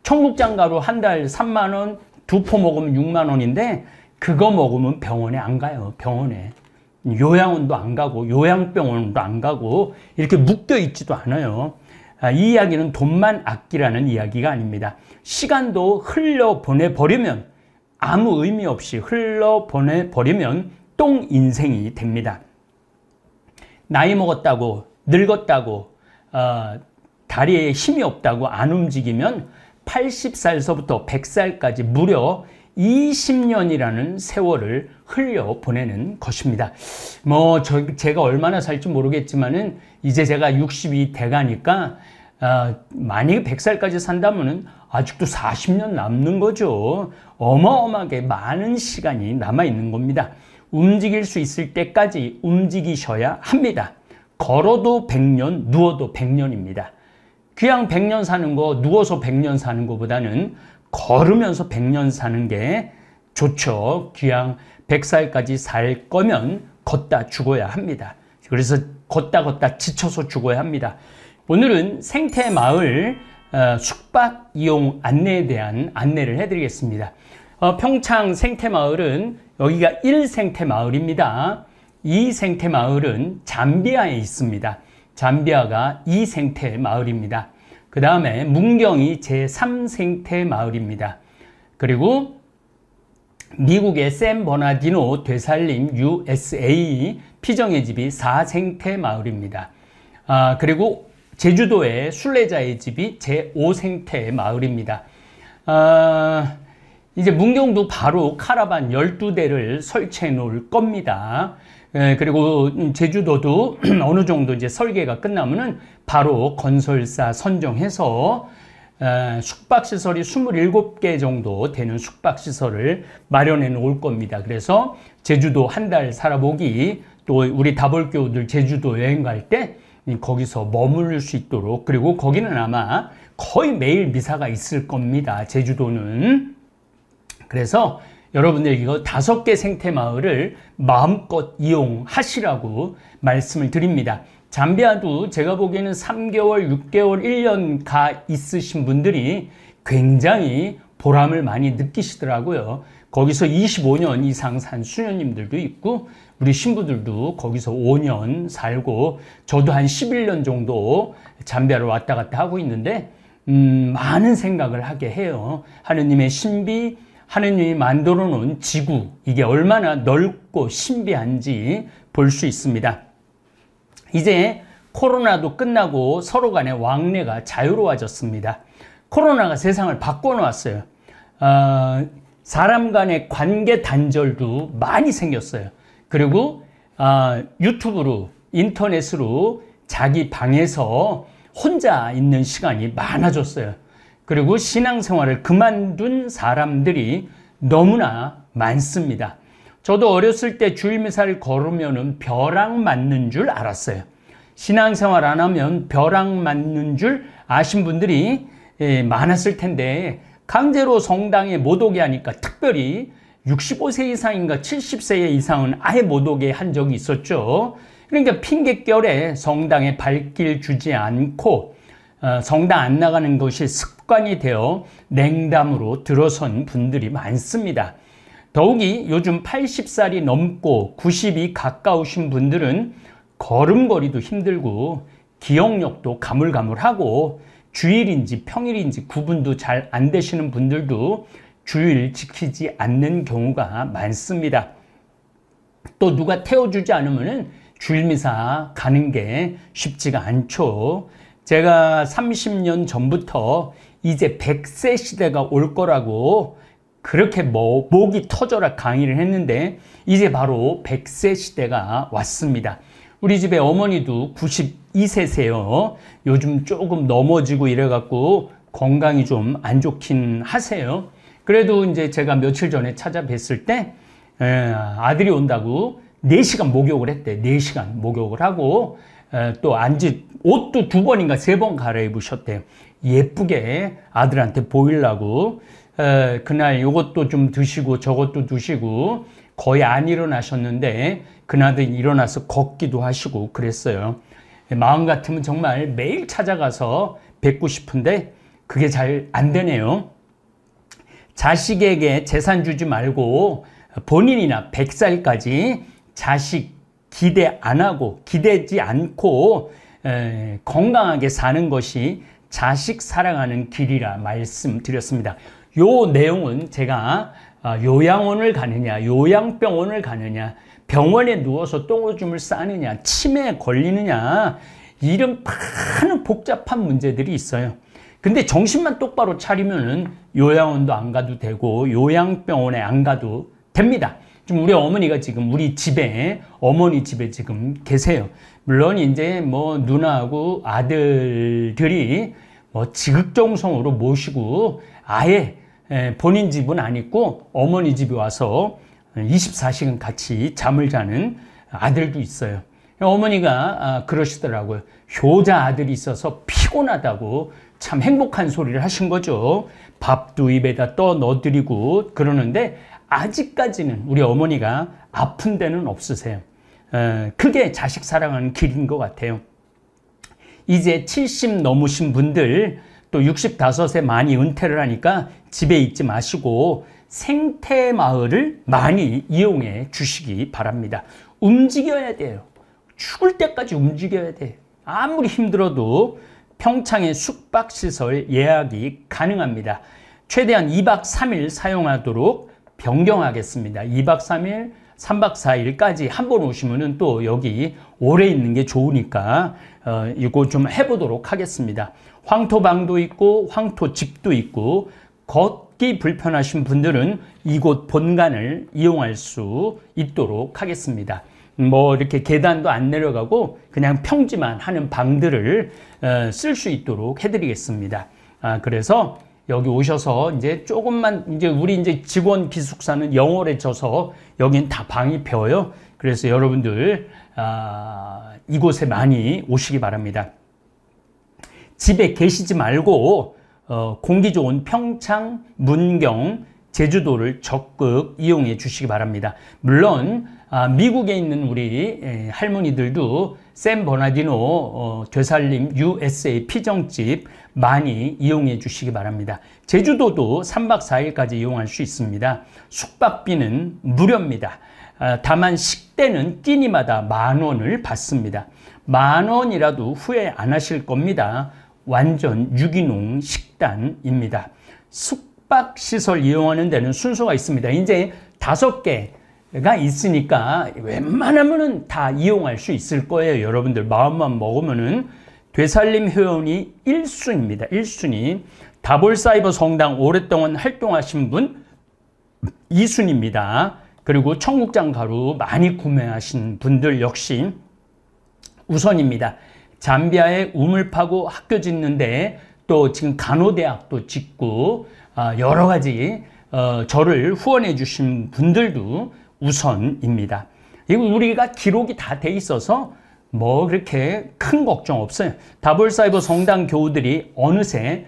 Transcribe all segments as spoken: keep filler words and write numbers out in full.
청국장가루 한 달 삼만 원, 두 포 먹으면 육만 원인데 그거 먹으면 병원에 안 가요. 병원에. 요양원도 안 가고 요양병원도 안 가고 이렇게 묶여 있지도 않아요. 아, 이 이야기는 돈만 아끼라는 이야기가 아닙니다. 시간도 흘려보내버리면 아무 의미 없이 흘러보내버리면 똥 인생이 됩니다. 나이 먹었다고 늙었다고 어, 다리에 힘이 없다고 안 움직이면 팔십 살서부터 백 살까지 무려 이십 년이라는 세월을 흘려보내는 것입니다. 뭐 저, 제가 얼마나 살지 모르겠지만은 이제 제가 육십이 돼가니까 어, 만약에 백 살까지 산다면은 아직도 사십 년 남는 거죠. 어마어마하게 많은 시간이 남아있는 겁니다. 움직일 수 있을 때까지 움직이셔야 합니다. 걸어도 백 년, 누워도 백 년입니다. 그냥 백 년 사는 거, 누워서 백 년 사는 것보다는 걸으면서 백 년 사는 게 좋죠. 그냥 백 살까지 살 거면 걷다 죽어야 합니다. 그래서 걷다 걷다 지쳐서 죽어야 합니다. 오늘은 생태마을 어, 숙박 이용 안내에 대한 안내를 해드리겠습니다. 어, 평창 생태마을은 여기가 일 생태마을입니다. 이 생태마을은 잠비아에 있습니다. 잠비아가 이 생태마을입니다. 그 다음에 문경이 제삼 생태마을입니다. 그리고 미국의 샌버나디노 되살림 유에스에이 피정의 집이 사 생태마을입니다. 아, 그리고 제주도의 순례자의 집이 제오 생태마을입니다. 아, 이제 문경도 바로 카라반 열두 대를 설치해 놓을 겁니다. 예, 그리고 제주도도 어느 정도 이제 설계가 끝나면은 바로 건설사 선정해서 에, 숙박시설이 이십칠 개 정도 되는 숙박시설을 마련해 놓을 겁니다. 그래서 제주도 한 달 살아보기, 또 우리 다볼교우들 제주도 여행 갈 때 거기서 머무를 수 있도록, 그리고 거기는 아마 거의 매일 미사가 있을 겁니다. 제주도는. 그래서 여러분들 이거 다섯 개 생태마을을 마음껏 이용하시라고 말씀을 드립니다. 잠비아도 제가 보기에는 삼 개월, 육 개월, 일 년 가 있으신 분들이 굉장히 보람을 많이 느끼시더라고요. 거기서 이십오 년 이상 산 수녀님들도 있고 우리 신부들도 거기서 오 년 살고, 저도 한 십일 년 정도 잠비아를 왔다 갔다 하고 있는데 음, 많은 생각을 하게 해요. 하느님의 신비, 하느님이 만들어 놓은 지구, 이게 얼마나 넓고 신비한지 볼 수 있습니다. 이제 코로나도 끝나고 서로 간의 왕래가 자유로워졌습니다. 코로나가 세상을 바꿔놓았어요. 어, 사람 간의 관계 단절도 많이 생겼어요. 그리고 어, 유튜브로, 인터넷으로 자기 방에서 혼자 있는 시간이 많아졌어요. 그리고 신앙생활을 그만둔 사람들이 너무나 많습니다. 저도 어렸을 때 주일미사를 걸으면 벼락 맞는 줄 알았어요. 신앙생활 안 하면 벼락 맞는 줄 아신 분들이 많았을 텐데, 강제로 성당에 못 오게 하니까, 특별히 육십오 세 이상인가 칠십 세 이상은 아예 못 오게 한 적이 있었죠. 그러니까 핑계결에 성당에 발길 주지 않고 어, 성당 안 나가는 것이 습관이 되어 냉담으로 들어선 분들이 많습니다. 더욱이 요즘 팔십 살이 넘고 구십이 가까우신 분들은 걸음걸이도 힘들고 기억력도 가물가물하고 주일인지 평일인지 구분도 잘 안 되시는 분들도 주일 지키지 않는 경우가 많습니다. 또 누가 태워주지 않으면 주일미사 가는 게 쉽지가 않죠. 제가 삼십 년 전부터 이제 백 세 시대가 올 거라고 그렇게 뭐 목이 터져라 강의를 했는데, 이제 바로 백 세 시대가 왔습니다. 우리 집에 어머니도 구십이 세세요. 요즘 조금 넘어지고 이래갖고 건강이 좀 안 좋긴 하세요. 그래도 이제 제가 며칠 전에 찾아뵀을 때 에, 아들이 온다고 네 시간 목욕을 했대. 네 시간 목욕을 하고 에, 또 안지 옷도 두 번인가 세 번 갈아입으셨대요. 예쁘게 아들한테 보이려고. 에, 그날 요것도 좀 드시고 저것도 드시고 거의 안 일어나셨는데 그날도 일어나서 걷기도 하시고 그랬어요. 마음 같으면 정말 매일 찾아가서 뵙고 싶은데 그게 잘 안 되네요. 자식에게 재산 주지 말고 본인이나 백 살까지 자식 기대 안 하고 기대지 않고 에, 건강하게 사는 것이 자식 사랑하는 길이라 말씀드렸습니다. 요 내용은 제가 요양원을 가느냐, 요양병원을 가느냐, 병원에 누워서 똥오줌을 싸느냐, 치매에 걸리느냐, 이런 많은 복잡한 문제들이 있어요. 근데 정신만 똑바로 차리면은 요양원도 안 가도 되고 요양병원에 안 가도 됩니다. 지금 우리 어머니가 지금 우리 집에, 어머니 집에 지금 계세요. 물론 이제 뭐 누나하고 아들들이 뭐 지극정성으로 모시고 아예 본인 집은 안 있고 어머니 집에 와서 이십사 시간 같이 잠을 자는 아들도 있어요. 어머니가 그러시더라고요. 효자 아들이 있어서 피곤하다고 참 행복한 소리를 하신 거죠. 밥도 입에다 떠 넣어드리고 그러는데 아직까지는 우리 어머니가 아픈 데는 없으세요. 그게 자식 사랑하는 길인 것 같아요. 이제 칠십 넘으신 분들 또 육십오에 많이 은퇴를 하니까 집에 있지 마시고 생태마을을 많이 이용해 주시기 바랍니다. 움직여야 돼요. 죽을 때까지 움직여야 돼요. 아무리 힘들어도 평창의 숙박시설 예약이 가능합니다. 최대한 이 박 삼 일 사용하도록 변경하겠습니다. 이 박 삼 일, 삼 박 사 일까지 한 번 오시면은 또 여기 오래 있는 게 좋으니까 어, 이거 좀 해보도록 하겠습니다. 황토방도 있고 황토집도 있고 걷기 불편하신 분들은 이곳 본관을 이용할 수 있도록 하겠습니다. 뭐 이렇게 계단도 안 내려가고 그냥 평지만 하는 방들을 어, 쓸 수 있도록 해드리겠습니다. 아, 그래서 여기 오셔서 이제 조금만 이제 우리 이제 직원 기숙사는 영월에 져서 여긴 다 방이 비어요. 그래서 여러분들 아, 이곳에 많이 오시기 바랍니다. 집에 계시지 말고 어, 공기 좋은 평창, 문경, 제주도를 적극 이용해 주시기 바랍니다. 물론 아, 미국에 있는 우리 에, 할머니들도 샌 버나디노 어, 되살림 유에스에이 피정집 많이 이용해 주시기 바랍니다. 제주도도 삼 박 사 일까지 이용할 수 있습니다. 숙박비는 무료입니다. 아, 다만 식대는 끼니마다 만 원을 받습니다. 만 원이라도 후회 안 하실 겁니다. 완전 유기농 식단입니다. 숙박시설 이용하는 데는 순서가 있습니다. 이제 다섯 개가 있으니까 웬만하면 다 이용할 수 있을 거예요. 여러분들 마음만 먹으면은 되살림 회원이 일 순위입니다. 일 순위. 다볼사이버 성당 오랫동안 활동하신 분 이 순위입니다. 그리고 청국장 가루 많이 구매하신 분들 역시 우선입니다. 잠비아에 우물 파고 학교 짓는데 또 지금 간호대학도 짓고 여러 가지 저를 후원해 주신 분들도 우선입니다. 이거 우리가 기록이 다 돼 있어서 뭐 그렇게 큰 걱정 없어요. 다볼사이버 성당 교우들이 어느새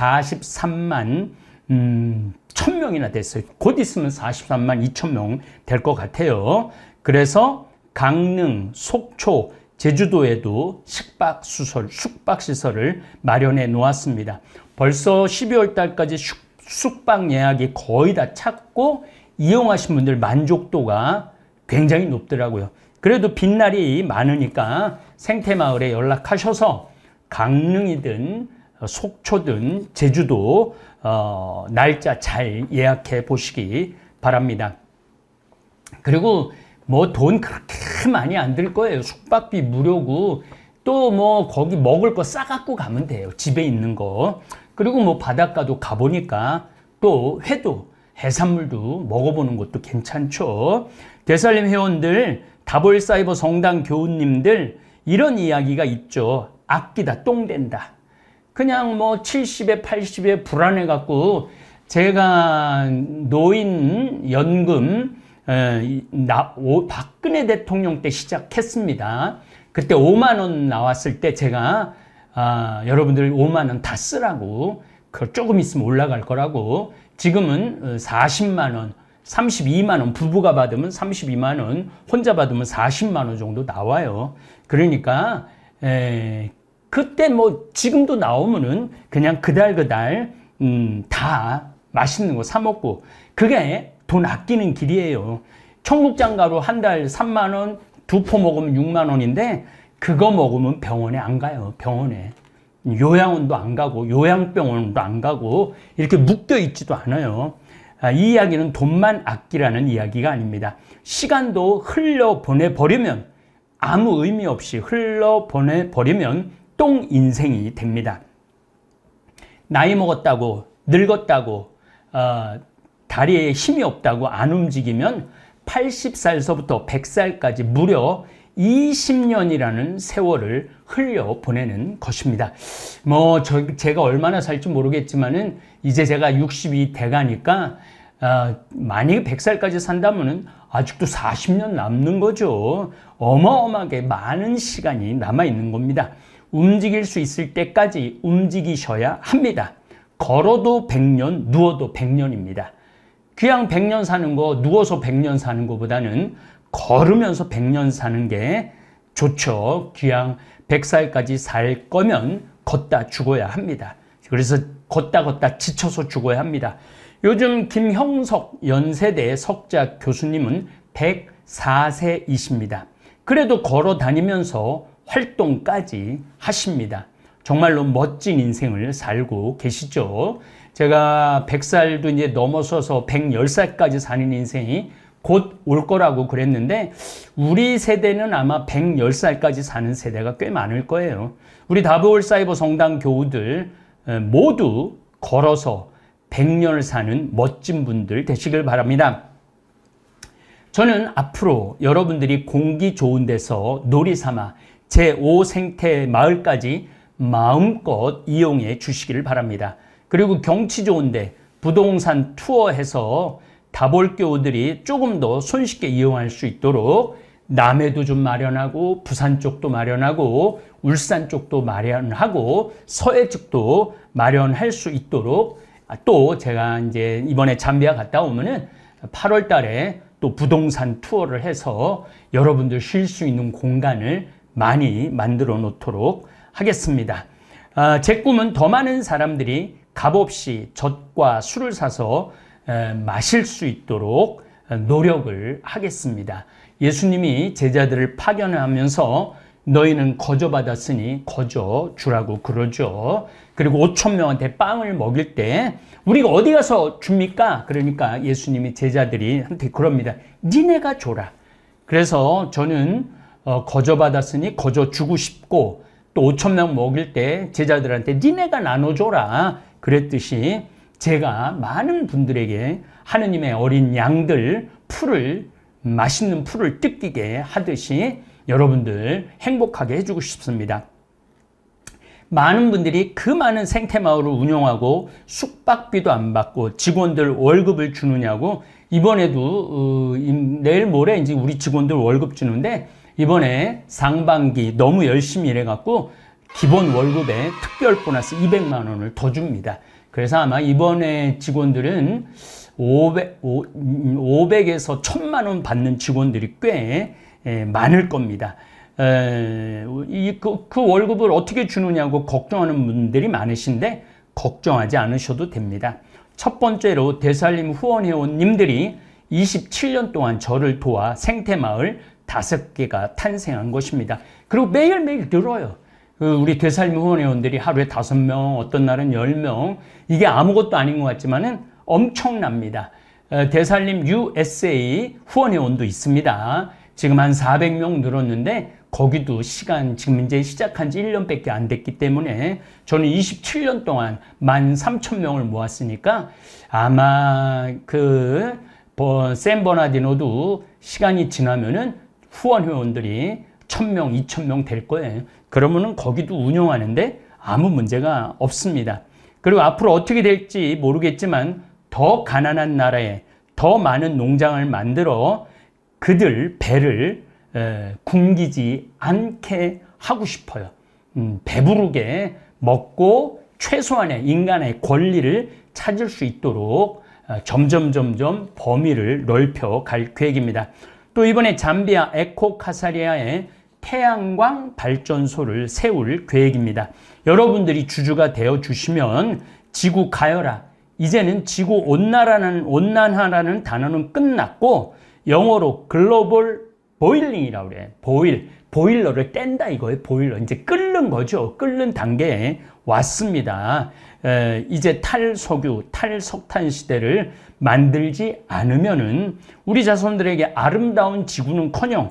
사십삼만 음, 천 명이나 됐어요. 곧 있으면 사십삼만 이천 명 될 것 같아요. 그래서 강릉, 속초, 제주도에도 숙박시설, 숙박시설을 마련해 놓았습니다. 벌써 십이월 달까지 숙, 숙박 예약이 거의 다 찼고 이용하신 분들 만족도가 굉장히 높더라고요. 그래도 빈날이 많으니까 생태마을에 연락하셔서 강릉이든 속초든 제주도 어, 날짜 잘 예약해 보시기 바랍니다. 그리고 뭐 돈 그렇게 많이 안 들 거예요. 숙박비 무료고 또 뭐 거기 먹을 거 싸갖고 가면 돼요. 집에 있는 거. 그리고 뭐 바닷가도 가보니까 또 회도 해산물도 먹어보는 것도 괜찮죠. 되살림 회원들, 다볼사이버 성당 교우님들 이런 이야기가 있죠. 아끼다 똥 된다. 그냥 뭐 칠십에 팔십에 불안해갖고 제가 노인 연금 에, 나, 오, 박근혜 대통령 때 시작했습니다. 그때 오만 원 나왔을 때 제가 아, 여러분들 오만 원 다 쓰라고 그 조금 있으면 올라갈 거라고 지금은 사십만 원, 삼십이만 원 부부가 받으면 삼십이만 원 혼자 받으면 사십만 원 정도 나와요. 그러니까 에, 그때 뭐 지금도 나오면은 그냥 그달 그달 음, 다 맛있는 거 사 먹고 그게 돈 아끼는 길이에요. 청국장가루 한 달 삼만 원, 두 포 먹으면 육만 원인데 그거 먹으면 병원에 안 가요. 병원에. 요양원도 안 가고 요양병원도 안 가고 이렇게 묶여 있지도 않아요. 아, 이 이야기는 돈만 아끼라는 이야기가 아닙니다. 시간도 흘려보내버리면 아무 의미 없이 흘러보내버리면 똥 인생이 됩니다. 나이 먹었다고 늙었다고 어, 다리에 힘이 없다고 안 움직이면 팔십 살서부터 백 살까지 무려 이십 년이라는 세월을 흘려보내는 것입니다. 뭐 저, 제가 얼마나 살지 모르겠지만은 이제 제가 육십이 돼가니까 어, 만약에 백 살까지 산다면은 아직도 사십 년 남는 거죠. 어마어마하게 많은 시간이 남아있는 겁니다. 움직일 수 있을 때까지 움직이셔야 합니다. 걸어도 백 년, 누워도 백 년입니다. 그냥 백 년 사는 거, 누워서 백 년 사는 것보다는 걸으면서 백 년 사는 게 좋죠. 그냥 백 살까지 살 거면 걷다 죽어야 합니다. 그래서 걷다 걷다 지쳐서 죽어야 합니다. 요즘 김형석 연세대 석자 교수님은 백사 세이십니다. 그래도 걸어 다니면서 활동까지 하십니다. 정말로 멋진 인생을 살고 계시죠. 제가 백 살도 이제 넘어서서 백십 살까지 사는 인생이 곧 올 거라고 그랬는데 우리 세대는 아마 백십 살까지 사는 세대가 꽤 많을 거예요. 우리 다보올 사이버 성당 교우들 모두 걸어서 백 년을 사는 멋진 분들 되시길 바랍니다. 저는 앞으로 여러분들이 공기 좋은 데서 놀이 삼아 제오 생태 마을까지 마음껏 이용해 주시기를 바랍니다. 그리고 경치 좋은데 부동산 투어해서 다볼 교우들이 조금 더 손쉽게 이용할 수 있도록 남해도 좀 마련하고 부산 쪽도 마련하고 울산 쪽도 마련하고 서해 쪽도 마련할 수 있도록 또 제가 이제 이번에 잠비아 갔다 오면은 팔월 달에 또 부동산 투어를 해서 여러분들 쉴 수 있는 공간을 많이 만들어 놓도록 하겠습니다. 아, 제 꿈은 더 많은 사람들이 값없이 젖과 술을 사서 에, 마실 수 있도록 노력을 하겠습니다. 예수님이 제자들을 파견하면서 너희는 거저받았으니 거저 주라고 그러죠. 그리고 오천 명한테 빵을 먹일 때 우리가 어디 가서 줍니까? 그러니까 예수님이 제자들이 한테 그럽니다. 니네가 줘라. 그래서 저는 어, 거저받았으니 거저 주고 싶고 또 오천 명 먹일 때 제자들한테 니네가 나눠줘라 그랬듯이 제가 많은 분들에게 하느님의 어린 양들 풀을 맛있는 풀을 뜯기게 하듯이 여러분들 행복하게 해주고 싶습니다. 많은 분들이 그 많은 생태마을을 운영하고 숙박비도 안 받고 직원들 월급을 주느냐고 이번에도 어, 내일 모레 이제 우리 직원들 월급 주는데 이번에 상반기 너무 열심히 일해갖고 기본 월급에 특별 보너스 이백만 원을 더 줍니다. 그래서 아마 이번에 직원들은 오백, 오백에서 천만 원 받는 직원들이 꽤 에, 많을 겁니다. 에, 이, 그, 그 월급을 어떻게 주느냐고 걱정하는 분들이 많으신데 걱정하지 않으셔도 됩니다. 첫 번째로 대살림 후원회원님들이 이십칠 년 동안 저를 도와 생태마을 다섯 개가 탄생한 것입니다. 그리고 매일매일 늘어요. 우리 되살림 후원회원들이 하루에 다섯 명, 어떤 날은 열 명. 이게 아무것도 아닌 것 같지만은 엄청납니다. 되살림 유에스에이 후원회원도 있습니다. 지금 한 사백 명 늘었는데 거기도 시간 지금 이제 시작한 지 일 년밖에 안 됐기 때문에 저는 이십칠 년 동안 만 삼천 명을 모았으니까 아마 그 샌버나디노도 시간이 지나면은 후원 회원들이 천 명, 이천 명 될 거예요. 그러면은 거기도 운영하는데 아무 문제가 없습니다. 그리고 앞으로 어떻게 될지 모르겠지만 더 가난한 나라에 더 많은 농장을 만들어 그들 배를 에, 굶기지 않게 하고 싶어요. 음, 배부르게 먹고 최소한의 인간의 권리를 찾을 수 있도록 어, 점점 점점 범위를 넓혀 갈 계획입니다. 또 이번에 잠비아 에코카사리아에 태양광 발전소를 세울 계획입니다. 여러분들이 주주가 되어 주시면 지구 가열화, 이제는 지구 온난화라는, 온난화라는 단어는 끝났고 영어로 글로벌 보일링이라고 그래. 보일, 보일러를 뗀다 이거예요. 보일러. 이제 끓는 거죠. 끓는 단계에 왔습니다. 에, 이제 탈석유, 탈석탄 시대를 만들지 않으면은 우리 자손들에게 아름다운 지구는커녕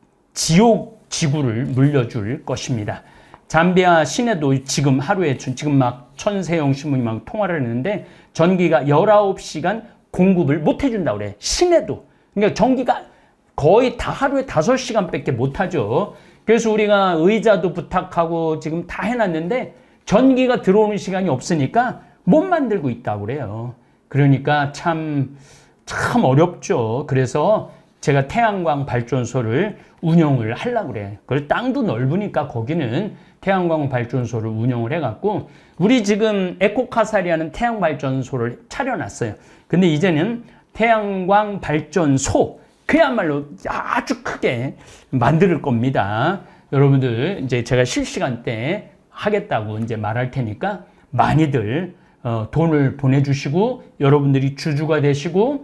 지옥 지구를 물려줄 것입니다. 잠비아 시내도 지금 하루에 지금 막 천세영 신문이 막 통화를 했는데 전기가 열아홉 시간 공급을 못 해준다고 그래. 시내도. 그러니까 전기가 거의 다 하루에 다섯 시간밖에 못 하죠. 그래서 우리가 의자도 부탁하고 지금 다 해놨는데 전기가 들어오는 시간이 없으니까 못 만들고 있다고 그래요. 그러니까 참, 참 어렵죠. 그래서 제가 태양광 발전소를 운영을 하려고 그래. 그래서 땅도 넓으니까 거기는 태양광 발전소를 운영을 해갖고 우리 지금 에코카사리아는 태양 발전소를 차려놨어요. 근데 이제는 태양광 발전소 그야말로 아주 크게 만들 겁니다. 여러분들 이제 제가 실시간대 하겠다고 이제 말할 테니까 많이들 어, 돈을 보내주시고 여러분들이 주주가 되시고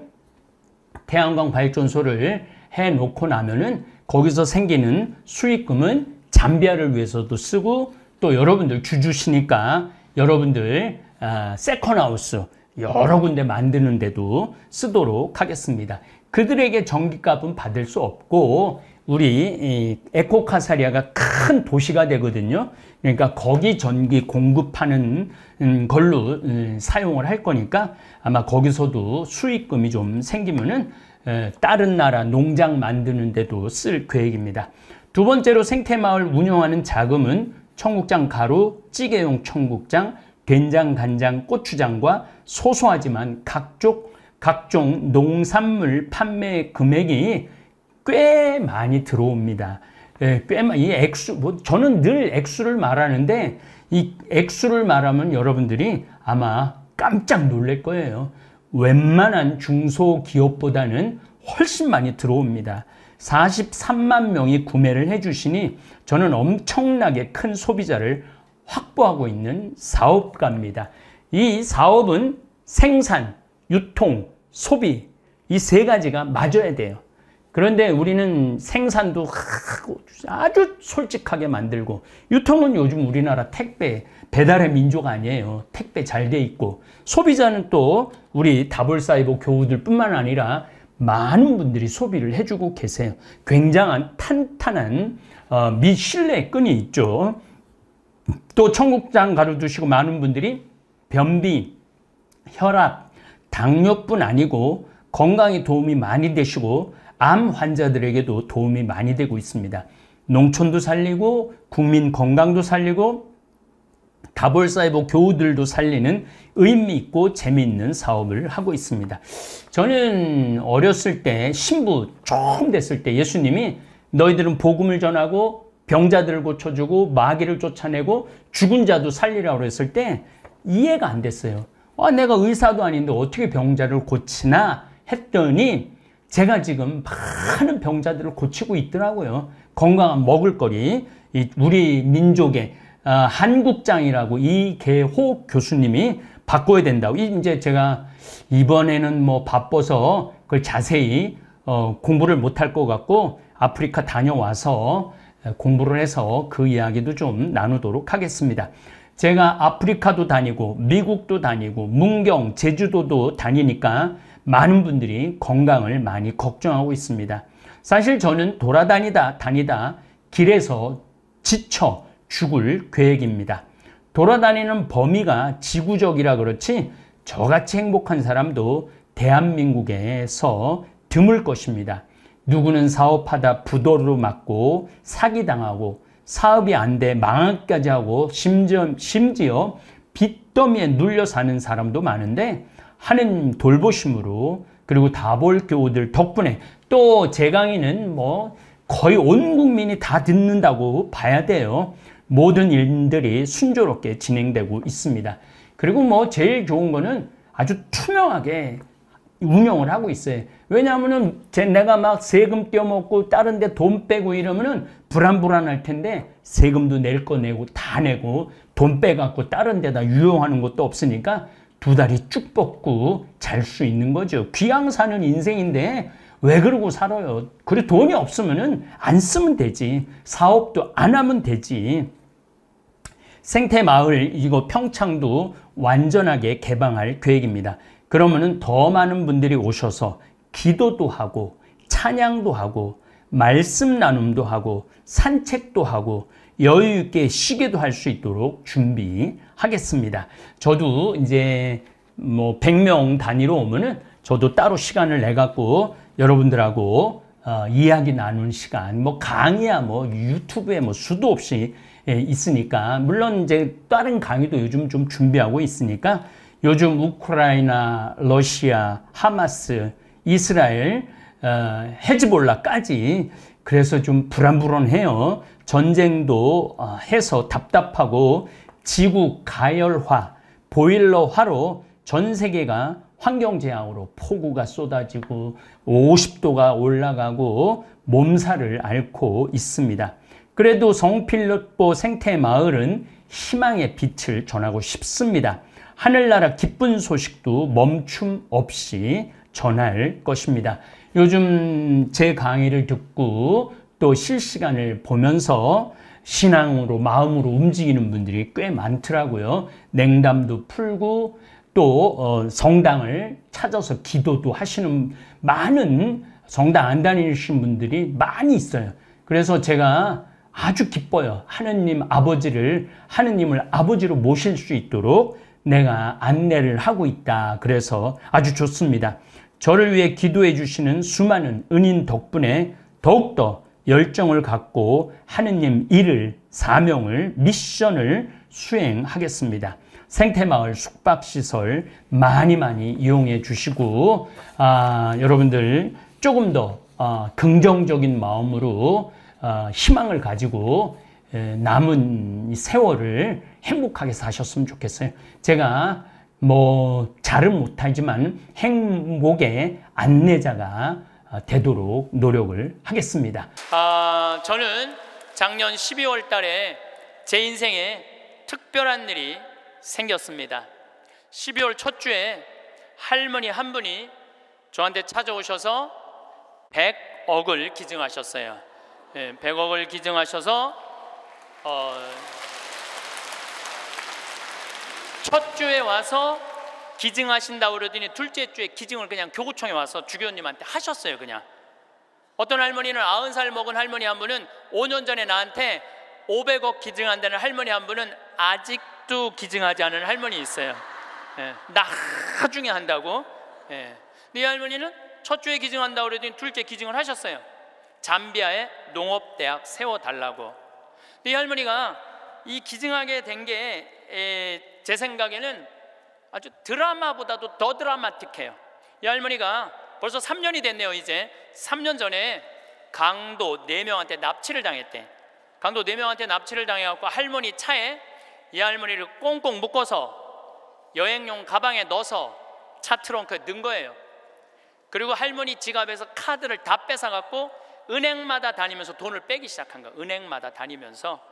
태양광 발전소를 해놓고 나면은 거기서 생기는 수익금은 잠비아를 위해서도 쓰고 또 여러분들 주주시니까 여러분들 아, 세컨하우스 여러 군데 만드는 데도 쓰도록 하겠습니다. 그들에게 전기값은 받을 수 없고 우리 에코카사리아가 큰 도시가 되거든요. 그러니까 거기 전기 공급하는 걸로 사용을 할 거니까 아마 거기서도 수익금이 좀 생기면은 다른 나라 농장 만드는 데도 쓸 계획입니다. 두 번째로 생태마을 운영하는 자금은 청국장 가루, 찌개용 청국장, 된장, 간장, 고추장과 소소하지만 각종, 각종 농산물 판매 금액이 꽤 많이 들어옵니다. 예, 꽤 많이, 이 액수, 뭐, 저는 늘 액수를 말하는데, 이 액수를 말하면 여러분들이 아마 깜짝 놀랄 거예요. 웬만한 중소기업보다는 훨씬 많이 들어옵니다. 사십삼만 명이 구매를 해주시니 저는 엄청나게 큰 소비자를 확보하고 있는 사업가입니다. 이 사업은 생산, 유통, 소비 이 세 가지가 맞아야 돼요. 그런데 우리는 생산도 아주 솔직하게 만들고 유통은 요즘 우리나라 택배 배달의 민족 아니에요. 택배 잘 돼 있고 소비자는 또 우리 다볼사이버 교우들 뿐만 아니라 많은 분들이 소비를 해주고 계세요. 굉장한 탄탄한 어, 미신뢰의 끈이 있죠. 또 청국장 가루 드시고 많은 분들이 변비, 혈압, 당뇨뿐 아니고 건강에 도움이 많이 되시고 암 환자들에게도 도움이 많이 되고 있습니다. 농촌도 살리고 국민 건강도 살리고 다볼사이버 교우들도 살리는 의미 있고 재미있는 사업을 하고 있습니다. 저는 어렸을 때 신부 처음 됐을 때 예수님이 너희들은 복음을 전하고 병자들을 고쳐주고 마귀를 쫓아내고 죽은 자도 살리라고 했을 때 이해가 안 됐어요. 아, 내가 의사도 아닌데 어떻게 병자를 고치나 했더니 제가 지금 많은 병자들을 고치고 있더라고요. 건강한 먹을거리, 우리 민족의 어, 한국장이라고 이계호 교수님이 바꿔야 된다고. 이제 제가 이번에는 뭐 바빠서 그걸 자세히 어, 공부를 못할 것 같고 아프리카 다녀와서 공부를 해서 그 이야기도 좀 나누도록 하겠습니다. 제가 아프리카도 다니고 미국도 다니고 문경, 제주도도 다니니까 많은 분들이 건강을 많이 걱정하고 있습니다. 사실 저는 돌아다니다 다니다 길에서 지쳐 죽을 계획입니다. 돌아다니는 범위가 지구적이라 그렇지 저같이 행복한 사람도 대한민국에서 드물 것입니다. 누구는 사업하다 부도로 맞고 사기당하고 사업이 안 돼 망하기까지 하고 심지어, 심지어 빚더미에 눌려 사는 사람도 많은데 하느님 돌보심으로 그리고 다볼 교우들 덕분에 또 제 강의는 뭐 거의 온 국민이 다 듣는다고 봐야 돼요. 모든 일들이 순조롭게 진행되고 있습니다. 그리고 뭐 제일 좋은 거는 아주 투명하게 운영을 하고 있어요. 왜냐하면은 제 내가 막 세금 떼어먹고 다른 데 돈 빼고 이러면은 불안불안할 텐데 세금도 낼 거 내고 다 내고 돈 빼갖고 다른 데다 유용하는 것도 없으니까 두 다리 쭉 뻗고 잘 수 있는 거죠. 귀양 사는 인생인데 왜 그러고 살아요? 그래 돈이 없으면은 안 쓰면 되지. 사업도 안 하면 되지. 생태마을 이거 평창도 완전하게 개방할 계획입니다. 그러면은 더 많은 분들이 오셔서 기도도 하고 찬양도 하고 말씀 나눔도 하고 산책도 하고 여유 있게 쉬게도 할 수 있도록 준비하겠습니다. 저도 이제 뭐 백 명 단위로 오면은 저도 따로 시간을 내 갖고 여러분들하고 어, 이야기 나누는 시간, 뭐 강의야 뭐 유튜브에 뭐 수도 없이 예, 있으니까 물론 이제 다른 강의도 요즘 좀 준비하고 있으니까 요즘 우크라이나, 러시아, 하마스, 이스라엘, 어, 헤즈볼라까지 그래서 좀 불안불안해요. 전쟁도 어, 해서 답답하고 지구 가열화, 보일러화로 전 세계가 환경재앙으로 폭우가 쏟아지고 오십 도가 올라가고 몸살을 앓고 있습니다. 그래도 성필립보 생태마을은 희망의 빛을 전하고 싶습니다. 하늘나라 기쁜 소식도 멈춤 없이 전할 것입니다. 요즘 제 강의를 듣고 또 실시간을 보면서 신앙으로 마음으로 움직이는 분들이 꽤 많더라고요. 냉담도 풀고 또 어, 성당을 찾아서 기도도 하시는 많은 성당 안 다니시는 분들이 많이 있어요. 그래서 제가 아주 기뻐요. 하느님 아버지를 하느님을 아버지로 모실 수 있도록 내가 안내를 하고 있다. 그래서 아주 좋습니다. 저를 위해 기도해 주시는 수많은 은인 덕분에 더욱더 열정을 갖고 하느님 일을, 사명을, 미션을 수행하겠습니다. 생태마을 숙박시설 많이 많이 이용해 주시고 아, 여러분들 조금 더 어, 긍정적인 마음으로 어, 희망을 가지고 에, 남은 세월을 행복하게 사셨으면 좋겠어요. 제가 뭐 잘은 못하지만 행복의 안내자가 되도록 노력을 하겠습니다. 아, 저는 작년 십이월 달에 제 인생에 특별한 일이 생겼습니다. 십이월 첫 주에 할머니 한 분이 저한테 찾아오셔서 백억을 기증하셨어요. 네, 백억을 기증하셔서 어, 첫 주에 와서 기증하신다고 그러더니 둘째 주에 기증을 그냥 교구청에 와서 주교님한테 하셨어요. 그냥 어떤 할머니는 아흔 살 먹은 할머니 한 분은 오 년 전에 나한테 오백억 기증한다는 할머니 한 분은 아직도 기증하지 않은 할머니 있어요. 예, 나중에 한다고. 예. 이 할머니는 첫 주에 기증한다고 그러더니 둘째 기증을 하셨어요. 잠비아에 농업대학 세워달라고. 이 할머니가 이 기증하게 된 게 제 생각에는 아주 드라마보다도 더 드라마틱해요. 이 할머니가 벌써 삼 년이 됐네요. 이제 삼 년 전에 강도 네 명한테 납치를 당했대. 강도 네 명한테 납치를 당해갖고 할머니 차에 이 할머니를 꽁꽁 묶어서 여행용 가방에 넣어서 차 트렁크에 넣은 거예요. 그리고 할머니 지갑에서 카드를 다 뺏어갖고 은행마다 다니면서 돈을 빼기 시작한 거예요. 은행마다 다니면서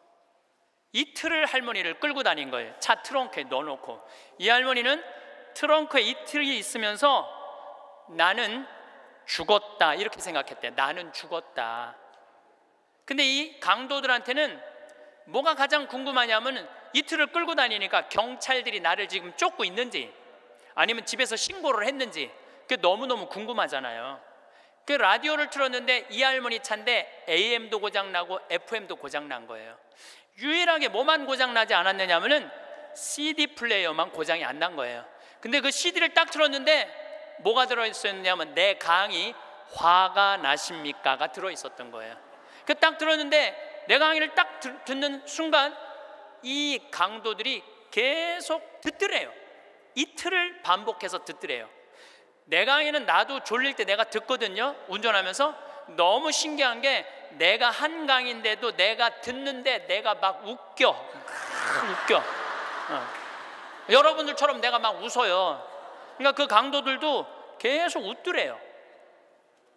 이틀을 할머니를 끌고 다닌 거예요. 차 트렁크에 넣어놓고. 이 할머니는 트렁크에 이틀이 있으면서 나는 죽었다 이렇게 생각했대. 나는 죽었다. 근데 이 강도들한테는 뭐가 가장 궁금하냐면 이틀을 끌고 다니니까 경찰들이 나를 지금 쫓고 있는지 아니면 집에서 신고를 했는지 그게 너무너무 궁금하잖아요. 그 라디오를 틀었는데 이 할머니 차인데 에이엠도 고장나고 에프엠도 고장난 거예요. 유일하게 뭐만 고장나지 않았느냐 하면은 씨디 플레이어만 고장이 안 난 거예요. 근데 그 씨디를 딱 틀었는데 뭐가 들어있었냐면 내 강의 화가 나십니까가 들어있었던 거예요. 그 딱 들었는데 내 강의를 딱 드, 듣는 순간 이 강도들이 계속 듣더래요. 이틀을 반복해서 듣더래요. 내 강의는 나도 졸릴 때 내가 듣거든요. 운전하면서. 너무 신기한 게 내가 한 강인데도 내가 듣는데 내가 막 웃겨. 웃겨. 어. 여러분들처럼 내가 막 웃어요. 그러니까 그 강도들도 계속 웃더래요.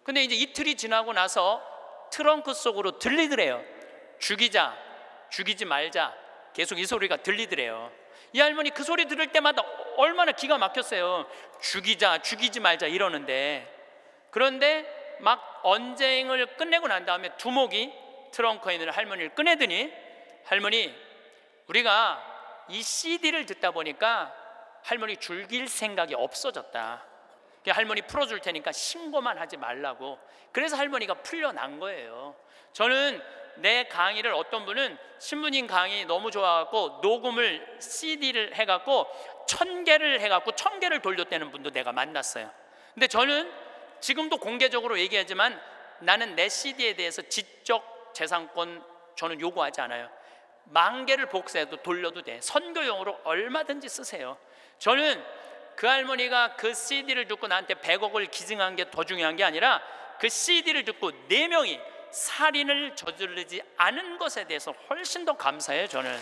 근데 이제 이틀이 지나고 나서 트렁크 속으로 들리더래요. 죽이자, 죽이지 말자, 계속 이 소리가 들리더래요. 이 할머니 그 소리 들을 때마다 얼마나 기가 막혔어요. 죽이자, 죽이지 말자 이러는데, 그런데 막 언쟁을 끝내고 난 다음에 두목이 트렁크에 있는 할머니를 꺼내더니, 할머니, 우리가 이 씨디를 듣다 보니까 할머니 죽일 생각이 없어졌다. 할머니 풀어줄 테니까 신고만 하지 말라고. 그래서 할머니가 풀려난 거예요. 저는 내 강의를 어떤 분은 신부님 강의 너무 좋아갖고 녹음을 씨디를 해갖고 천 개를 해갖고 천 개를 돌렸다는 분도 내가 만났어요. 근데 저는 지금도 공개적으로 얘기하지만 나는 내 씨디에 대해서 지적 재산권 저는 요구하지 않아요. 만 개를 복사해도 돌려도 돼. 선교용으로 얼마든지 쓰세요. 저는 그 할머니가 그 씨디를 듣고 나한테 백억을 기증한 게 더 중요한 게 아니라 그 씨디를 듣고 네 명이 살인을 저지르지 않은 것에 대해서 훨씬 더 감사해요, 저는.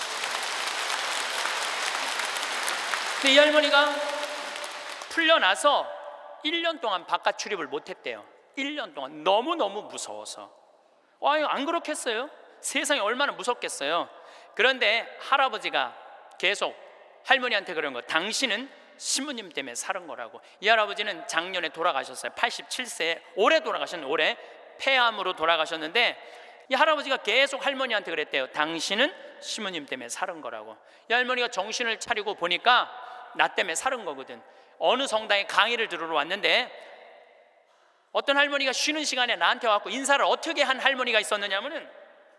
근데 이 할머니가 풀려나서 일 년 동안 바깥 출입을 못했대요. 일 년 동안 너무너무 무서워서. 와, 안 그렇겠어요? 세상이 얼마나 무섭겠어요? 그런데 할아버지가 계속 할머니한테 그런 거, 당신은 신부님 때문에 살은 거라고. 이 할아버지는 작년에 돌아가셨어요. 팔십칠 세에 올해 돌아가셨는데, 올해 폐암으로 돌아가셨는데, 이 할아버지가 계속 할머니한테 그랬대요. 당신은 신부님 때문에 살은 거라고. 이 할머니가 정신을 차리고 보니까 나 때문에 살은 거거든. 어느 성당에 강의를 들으러 왔는데 어떤 할머니가 쉬는 시간에 나한테 와서 인사를 어떻게 한 할머니가 있었느냐면은,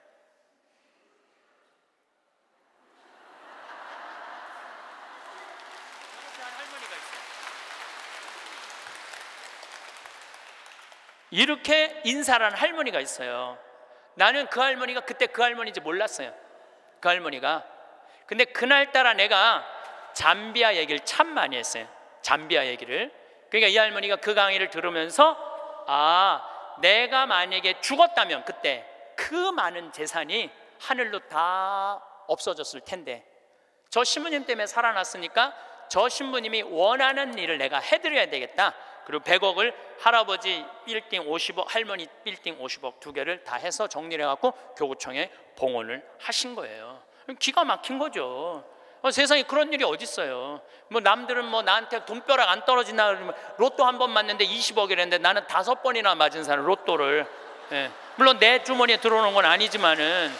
이렇게 인사를 한 할머니가 있어요. 나는 그 할머니가 그때 그 할머니인지 몰랐어요. 그 할머니가. 근데 그날따라 내가 잠비아 얘기를 참 많이 했어요. 잠비아 얘기를. 그러니까 이 할머니가 그 강의를 들으면서, 아, 내가 만약에 죽었다면 그때 그 많은 재산이 하늘로 다 없어졌을 텐데, 저 신부님 때문에 살아났으니까 저 신부님이 원하는 일을 내가 해드려야 되겠다. 그리고 백억을 할아버지 빌딩 오십억, 할머니 빌딩 오십억 두 개를 다 해서 정리를 해갖고 교구청에 봉헌을 하신 거예요. 기가 막힌 거죠. 어, 세상에 그런 일이 어디 있어요? 뭐 남들은 뭐 나한테 돈벼락 안 떨어지나 그러면 로또 한 번 맞는데 이십억이랬는데 나는 다섯 번이나 맞은 사람 로또를. 예. 물론 내 주머니에 들어오는 건 아니지만은,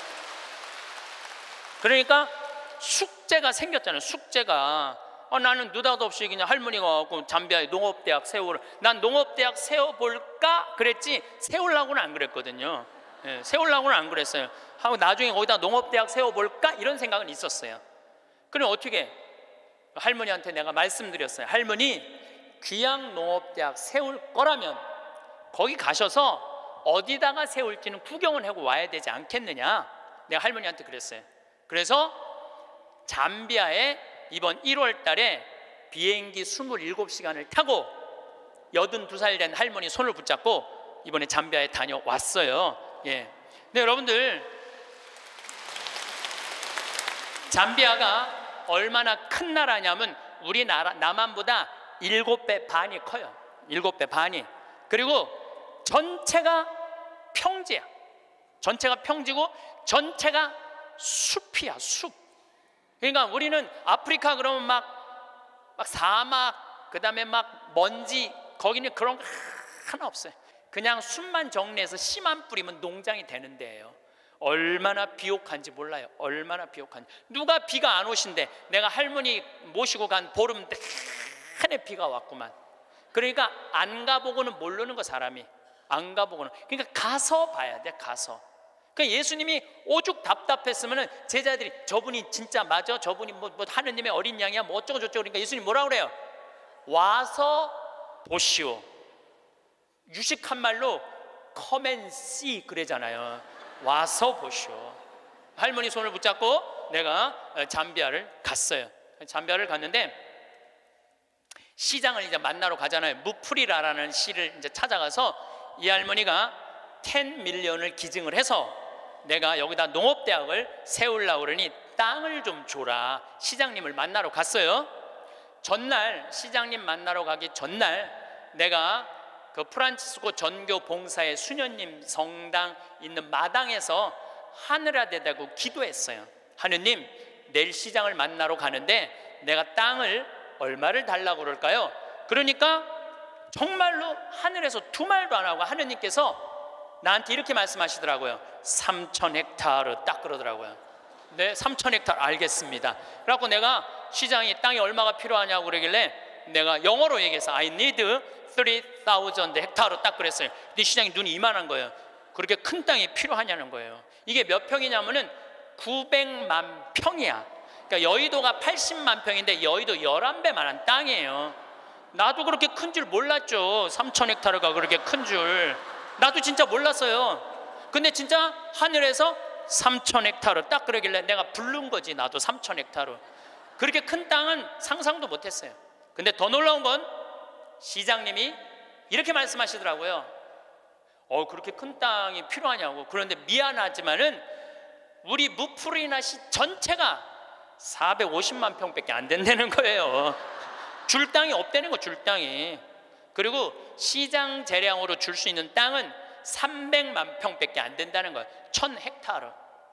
그러니까 숙제가 생겼잖아요. 숙제가. 어, 나는 느닷없이 그냥 할머니가 와갖고 잠비아에 농업대학 세우라. 난 농업대학 세워볼까 그랬지 세우려고는 안 그랬거든요. 예, 세우려고는 안 그랬어요. 하고 나중에 거기다 농업대학 세워볼까 이런 생각은 있었어요. 그럼 어떻게? 할머니한테 내가 말씀드렸어요. 할머니, 귀양 농업대학 세울 거라면 거기 가셔서 어디다가 세울지는 구경을 하고 와야 되지 않겠느냐. 내가 할머니한테 그랬어요. 그래서 잠비아에 이번 일월 달에 비행기 스물일곱 시간을 타고 여든두 살 된 할머니 손을 붙잡고 이번에 잠비아에 다녀왔어요. 예. 근데 여러분들, 잠비아가 얼마나 큰 나라냐면 우리나라 남한보다 일곱 배 반이 커요. 일곱 배 반이. 그리고 전체가 평지야. 전체가 평지고 전체가 숲이야, 숲. 그러니까 우리는 아프리카 그러면 막, 막 사막, 그 다음에 막 먼지, 거기는 그런 거 하나 없어요. 그냥 숲만 정리해서 씨만 뿌리면 농장이 되는 데예요. 얼마나 비옥한지 몰라요. 얼마나 비옥한지. 누가 비가 안 오신대. 내가 할머니 모시고 간 보름 내내 비가 왔구만. 그러니까 안 가보고는 모르는 거, 사람이. 안 가보고는. 그러니까 가서 봐야 돼, 가서. 그러니까 예수님이 오죽 답답했으면 제자들이 저분이 진짜 맞아? 저분이 뭐, 뭐 하느님의 어린 양이야? 뭐 어쩌고 저쩌고. 그러니까 예수님 뭐라 그래요? 와서 보시오. 유식한 말로 come and see 그러잖아요. 와서 보시오. 할머니 손을 붙잡고 내가 잠비아를 갔어요. 잠비아를 갔는데 시장을 이제 만나러 가잖아요. 무프리라라는 시를 이제 찾아가서 이 할머니가 십 밀리언을 기증을 해서 내가 여기다 농업대학을 세우려고 그러니 땅을 좀 줘라. 시장님을 만나러 갔어요. 전날, 시장님 만나러 가기 전날 내가 그 프란치스코 전교 봉사의 수녀님 성당 있는 마당에서 하늘에 대고 기도했어요. 하느님, 내일 시장을 만나러 가는데 내가 땅을 얼마를 달라고 그럴까요? 그러니까 정말로 하늘에서 두 말도 안 하고 하느님께서 나한테 이렇게 말씀하시더라고요. 삼천 헥타르 딱 그러더라고요. 네, 삼천 헥타르 알겠습니다. 그래갖고 내가 시장이 땅이 얼마가 필요하냐고 그러길래 내가 영어로 얘기해서 I need three thousand 헥타르 딱 그랬어요. 근데 시장이 눈이 이만한 거예요. 그렇게 큰 땅이 필요하냐는 거예요. 이게 몇 평이냐면은 구백만 평이야. 그러니까 여의도가 팔십만 평인데 여의도 열한 배만한 땅이에요. 나도 그렇게 큰 줄 몰랐죠. 삼천 헥타르가 그렇게 큰 줄 나도 진짜 몰랐어요. 근데 진짜 하늘에서 삼천 헥타르 딱 그러길래 내가 부른 거지. 나도 삼천 헥타르. 그렇게 큰 땅은 상상도 못했어요. 근데 더 놀라운 건 시장님이 이렇게 말씀하시더라고요. 어, 그렇게 큰 땅이 필요하냐고. 그런데 미안하지만은 우리 무프리나시 전체가 사백오십만 평밖에 안 된다는 거예요. 줄 땅이 없다는 거, 줄 땅이. 그리고 시장 재량으로 줄 수 있는 땅은 삼백만 평밖에 안 된다는 거예요. 천 헥타르.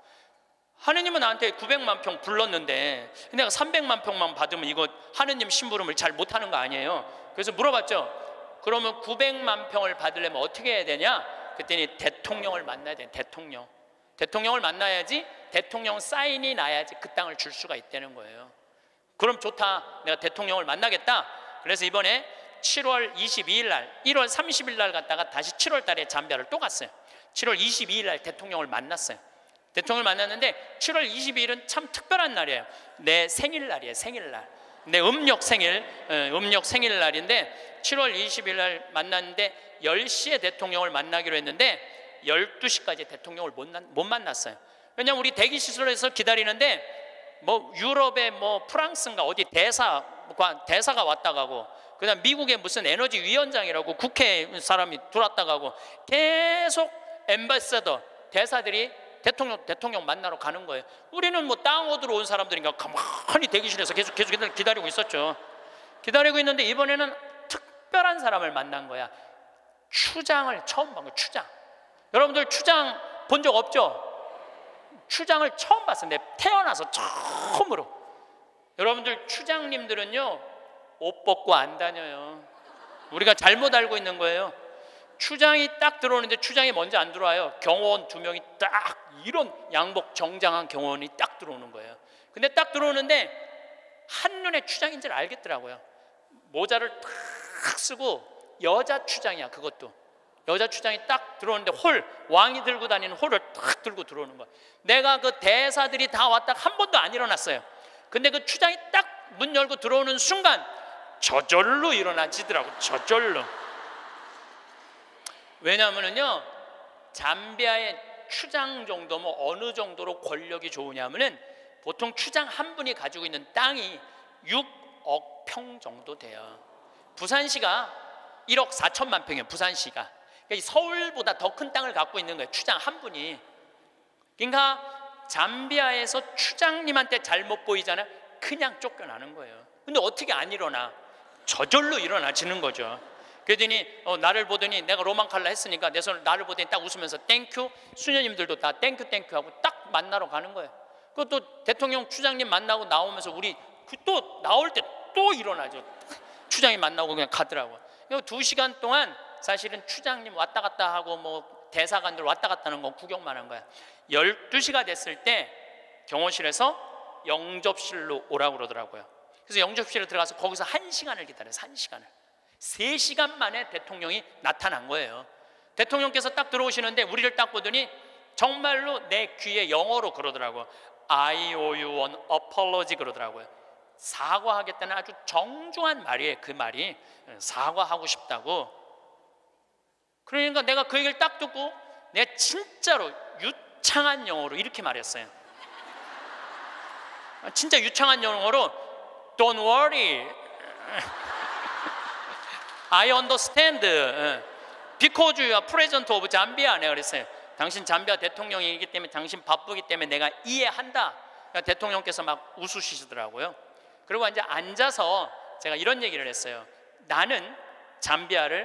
하느님은 나한테 구백만 평 불렀는데 내가 삼백만 평만 받으면 이거 하느님 심부름을 잘 못하는 거 아니에요. 그래서 물어봤죠. 그러면 구백만 평을 받으려면 어떻게 해야 되냐? 그랬더니 대통령을 만나야 돼. 대통령. 대통령을 만나야지 대통령 사인이 나야지 그 땅을 줄 수가 있다는 거예요. 그럼 좋다. 내가 대통령을 만나겠다. 그래서 이번에 칠월 이십이일 날, 일월 삼십일 날 갔다가 다시 칠월 달에 잠비아를 또 갔어요. 칠월 이십이일 날 대통령을 만났어요. 대통령을 만났는데 칠월 이십이일은 참 특별한 날이에요. 내 생일날이에요. 생일날. 내 음력 생일, 음력 생일날인데 칠월 이십일 날 만났는데 열 시에 대통령을 만나기로 했는데 열두 시까지 대통령을 못, 못 만났어요. 왜냐하면 우리 대기시설에서 기다리는데 뭐 유럽의 뭐 프랑스인가 어디 대사가 대사가 왔다 가고 그다음 미국의 무슨 에너지 위원장이라고 국회 사람이 들어왔다 가고 계속 엠바서더 대사들이 대통령 대통령 만나러 가는 거예요. 우리는 뭐 땅 얻으러 온 사람들인가 가만히 대기실에서 계속 계속 기다리고 있었죠. 기다리고 있는데 이번에는 특별한 사람을 만난 거야. 추장을 처음 본 거야. 추장. 여러분들 추장 본 적 없죠? 추장을 처음 봤어요. 내 태어나서 처음으로. 여러분들 추장님들은요 옷 벗고 안 다녀요. 우리가 잘못 알고 있는 거예요. 추장이 딱 들어오는데 추장이 먼저 안 들어와요. 경호원 두 명이 딱 이런 양복 정장한 경호원이 딱 들어오는 거예요. 근데 딱 들어오는데 한눈에 추장인 줄 알겠더라고요. 모자를 탁 쓰고 여자 추장이야. 그것도 여자 추장이 딱 들어오는데 홀, 왕이 들고 다니는 홀을 딱 들고 들어오는 거야. 내가 그 대사들이 다 왔다 한 번도 안 일어났어요. 근데 그 추장이 딱 문 열고 들어오는 순간 저절로 일어나지더라고. 저절로. 왜냐하면요 잠비아의 추장 정도면 어느 정도로 권력이 좋으냐면은 보통 추장 한 분이 가지고 있는 땅이 육억 평 정도 돼요. 부산시가 일억 사천만 평이에요. 부산시가. 그러니까 서울보다 더 큰 땅을 갖고 있는 거예요. 추장 한 분이. 그러니까 잠비아에서 추장님한테 잘못 보이잖아요. 그냥 쫓겨나는 거예요. 근데 어떻게 안 일어나? 저절로 일어나지는 거죠. 그러더니 어, 나를 보더니 내가 로망칼라 했으니까 내 손을 나를 보더니 딱 웃으면서 땡큐. 수녀님들도 다 땡큐 땡큐 하고 딱 만나러 가는 거예요. 그것도 대통령 추장님 만나고 나오면서 우리 그 또 나올 때 또 일어나죠. 추장이 만나고 그냥 가더라고요. 두 시간 동안 사실은 추장님 왔다 갔다 하고 뭐 대사관들 왔다 갔다 하는 거 구경만 한 거야. 열두 시가 됐을 때 경호실에서 영접실로 오라고 그러더라고요. 그래서 영접실에 들어가서 거기서 한 시간을 기다려서 한 시간을. 세 시간 만에 대통령이 나타난 거예요. 대통령께서 딱 들어오시는데 우리를 딱 보더니 정말로 내 귀에 영어로 그러더라고요. I owe you an apology 그러더라고요. 사과하겠다는 아주 정중한 말이에요. 그 말이 사과하고 싶다고. 그러니까 내가 그 얘기를 딱 듣고 내가 진짜로 유창한 영어로 이렇게 말했어요. 진짜 유창한 영어로 Don't worry I understand because you are president of Zambia. 내가 그랬어요. 당신 잠비아 대통령이기 때문에 당신 바쁘기 때문에 내가 이해한다. 그러니까 대통령께서 막 웃으시더라고요. 그리고 이제 앉아서 제가 이런 얘기를 했어요. 나는 잠비아를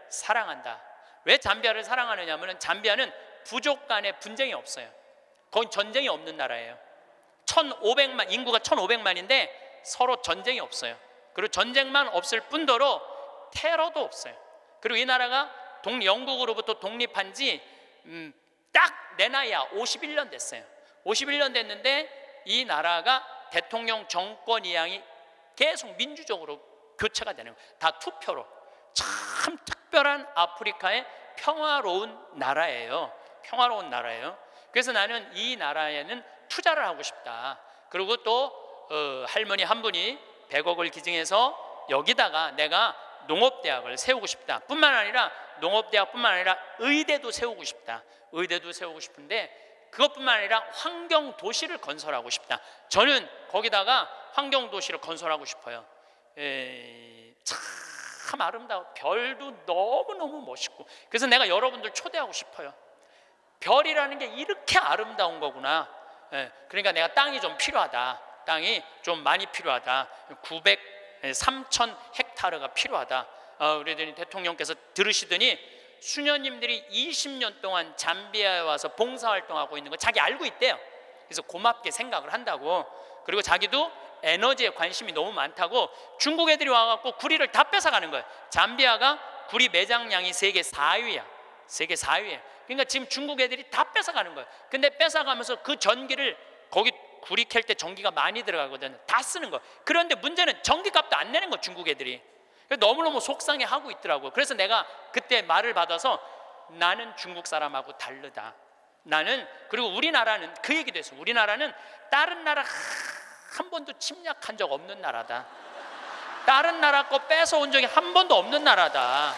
사랑한다. 왜 잠비아를 사랑하느냐 하면 잠비아는 부족 간에 분쟁이 없어요. 거긴 전쟁이 없는 나라예요. 천오백만, 인구가 천오백만인데 서로 전쟁이 없어요. 그리고 전쟁만 없을 뿐더러 테러도 없어요. 그리고 이 나라가 동, 영국으로부터 독립한 지 음, 딱 내 나이야 오십일 년 됐어요. 오십일 년 됐는데 이 나라가 대통령 정권 이양이 계속 민주적으로 교체가 되는 거예요. 다 투표로. 참 특별한 아프리카의 평화로운 나라예요. 평화로운 나라예요. 그래서 나는 이 나라에는 투자를 하고 싶다. 그리고 또 어, 할머니 한 분이 백억을 기증해서 여기다가 내가 농업대학을 세우고 싶다. 뿐만 아니라 농업대학뿐만 아니라 의대도 세우고 싶다. 의대도 세우고 싶은데 그것뿐만 아니라 환경도시를 건설하고 싶다. 저는 거기다가 환경도시를 건설하고 싶어요. 에, 참 아름다워. 별도 너무너무 멋있고. 그래서 내가 여러분들 초대하고 싶어요. 별이라는 게 이렇게 아름다운 거구나. 에, 그러니까 내가 땅이 좀 필요하다. 땅이 좀 많이 필요하다. 구백, 삼천 헥타르가 필요하다. 어, 우리 대통령께서 들으시더니 수녀님들이 이십 년 동안 잠비아에 와서 봉사활동하고 있는 거 자기 알고 있대요. 그래서 고맙게 생각을 한다고. 그리고 자기도 에너지에 관심이 너무 많다고 중국 애들이 와갖고 구리를 다 뺏어가는 거예요. 잠비아가 구리 매장량이 세계 사 위야. 세계 사 위에. 그러니까 지금 중국 애들이 다 뺏어가는 거예요. 근데 뺏어가면서 그 전기를 거기 구리 캘 때 전기가 많이 들어가거든요. 다 쓰는 거. 그런데 문제는 전기값도 안 내는 거 중국 애들이. 너무너무 속상해하고 있더라고요. 그래서 내가 그때 말을 받아서 나는 중국 사람하고 다르다. 나는 그리고 우리나라는 그 얘기도 했어. 우리나라는 다른 나라 한 번도 침략한 적 없는 나라다. 다른 나라 거 뺏어온 적이 한 번도 없는 나라다.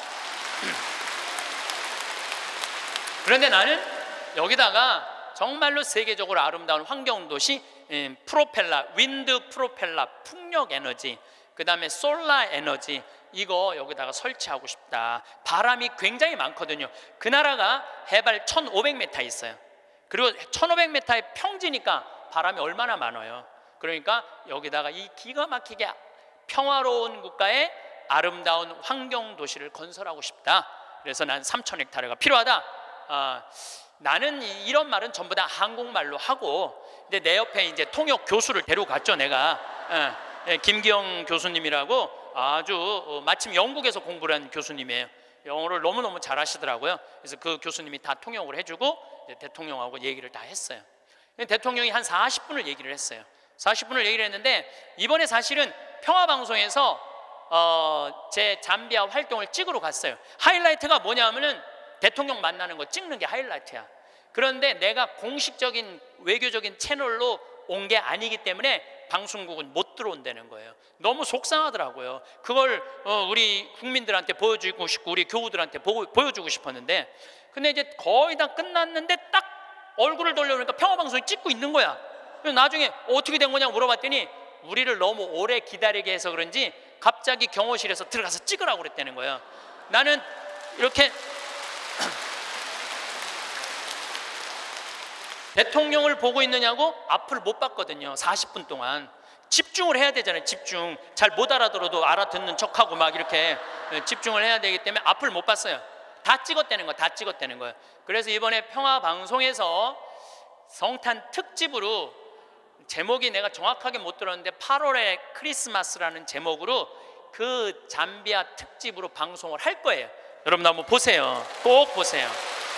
그런데 나는 여기다가 정말로 세계적으로 아름다운 환경도시 프로펠러, 윈드 프로펠러, 풍력 에너지, 그 다음에 솔라 에너지 이거 여기다가 설치하고 싶다. 바람이 굉장히 많거든요. 그 나라가 해발 천오백 미터 있어요. 그리고 천오백 미터의 평지니까 바람이 얼마나 많아요. 그러니까 여기다가 이 기가 막히게 평화로운 국가의 아름다운 환경도시를 건설하고 싶다. 그래서 난 삼천 헥타르가 필요하다. 아, 나는 이런 말은 전부 다 한국말로 하고, 근데 내 옆에 이제 통역 교수를 데려갔죠. 내가 예, 김기영 교수님이라고 아주 마침 영국에서 공부를 한 교수님이에요. 영어를 너무너무 잘하시더라고요. 그래서 그 교수님이 다 통역을 해주고 이제 대통령하고 얘기를 다 했어요. 대통령이 한 사십 분을 얘기를 했어요. 사십 분을 얘기를 했는데 이번에 사실은 평화방송에서 어, 제 잠비아 활동을 찍으러 갔어요. 하이라이트가 뭐냐면은 대통령 만나는 거 찍는 게 하이라이트야. 그런데 내가 공식적인 외교적인 채널로 온 게 아니기 때문에 방송국은 못 들어온다는 거예요. 너무 속상하더라고요. 그걸 어, 우리 국민들한테 보여주고 싶고 우리 교우들한테 보, 보여주고 싶었는데, 근데 이제 거의 다 끝났는데 딱 얼굴을 돌려보니까 평화방송이 찍고 있는 거야. 그래서 나중에 어떻게 된 거냐고 물어봤더니 우리를 너무 오래 기다리게 해서 그런지 갑자기 경호실에서 들어가서 찍으라고 그랬다는 거예요. 나는 이렇게 대통령을 보고 있느냐고 앞을 못 봤거든요. 사십 분 동안 집중을 해야 되잖아요. 집중. 잘 못 알아들어도 알아듣는 척하고 막 이렇게 집중을 해야 되기 때문에 앞을 못 봤어요. 다 찍었다는 거야. 다 찍었다는 거예요. 그래서 이번에 평화방송에서 성탄 특집으로, 제목이 내가 정확하게 못 들었는데 팔월의 크리스마스라는 제목으로 그 잠비아 특집으로 방송을 할 거예요. 여러분 한번 보세요. 꼭 보세요.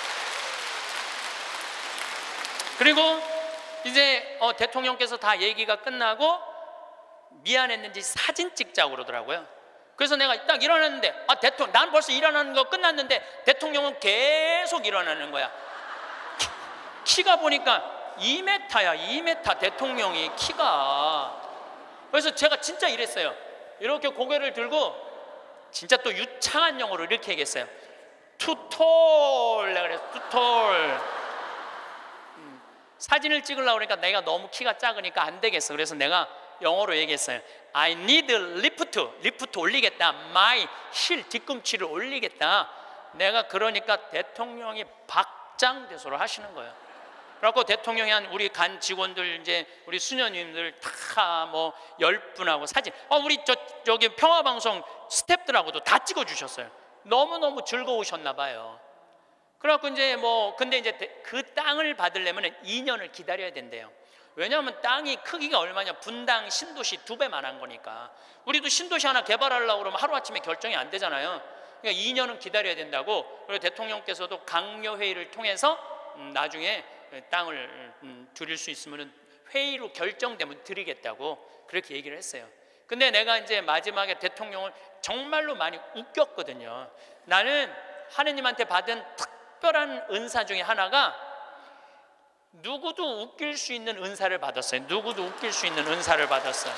그리고 이제 어, 대통령께서 다 얘기가 끝나고 미안했는지 사진 찍자고 그러더라고요. 그래서 내가 딱 일어났는데 아 대통령, 난 벌써 일어나는 거 끝났는데 대통령은 계속 일어나는 거야. 키, 키가 보니까 이 미터야. 이 미터 대통령이 키가. 그래서 제가 진짜 이랬어요. 이렇게 고개를 들고 진짜 또 유창한 영어로 이렇게 얘기했어요. Too tall. 내가 그래서 Too tall. 음, 사진을 찍으려고 그러니까 내가 너무 키가 작으니까 안 되겠어. 그래서 내가 영어로 얘기했어요. I need lift. 리프트 올리겠다. My 힐 뒤꿈치를 올리겠다. 내가 그러니까 대통령이 박장대소를 하시는 거예요. 그래갖고 대통령이 한 우리 간 직원들 이제 우리 수녀님들 다 뭐 열 분하고 사진. 어 우리 저 저기 평화방송 스태프들하고도 다 찍어주셨어요. 너무너무 즐거우셨나 봐요. 그래갖고 이제 뭐 근데 이제 그 땅을 받으려면 이 년을 기다려야 된대요. 왜냐하면 땅이 크기가 얼마냐, 분당 신도시 두 배만 한 거니까. 우리도 신도시 하나 개발하려고 그러면 하루아침에 결정이 안 되잖아요. 그러니까 이 년은 기다려야 된다고. 그리고 대통령께서도 강요회의를 통해서 음, 나중에 땅을 음, 드릴 수 있으면 회의로 결정되면 드리겠다고 그렇게 얘기를 했어요. 근데 내가 이제 마지막에 대통령을 정말로 많이 웃겼거든요. 나는 하느님한테 받은 특별한 은사 중에 하나가 누구도 웃길 수 있는 은사를 받았어요. 누구도 웃길 수 있는 은사를 받았어요.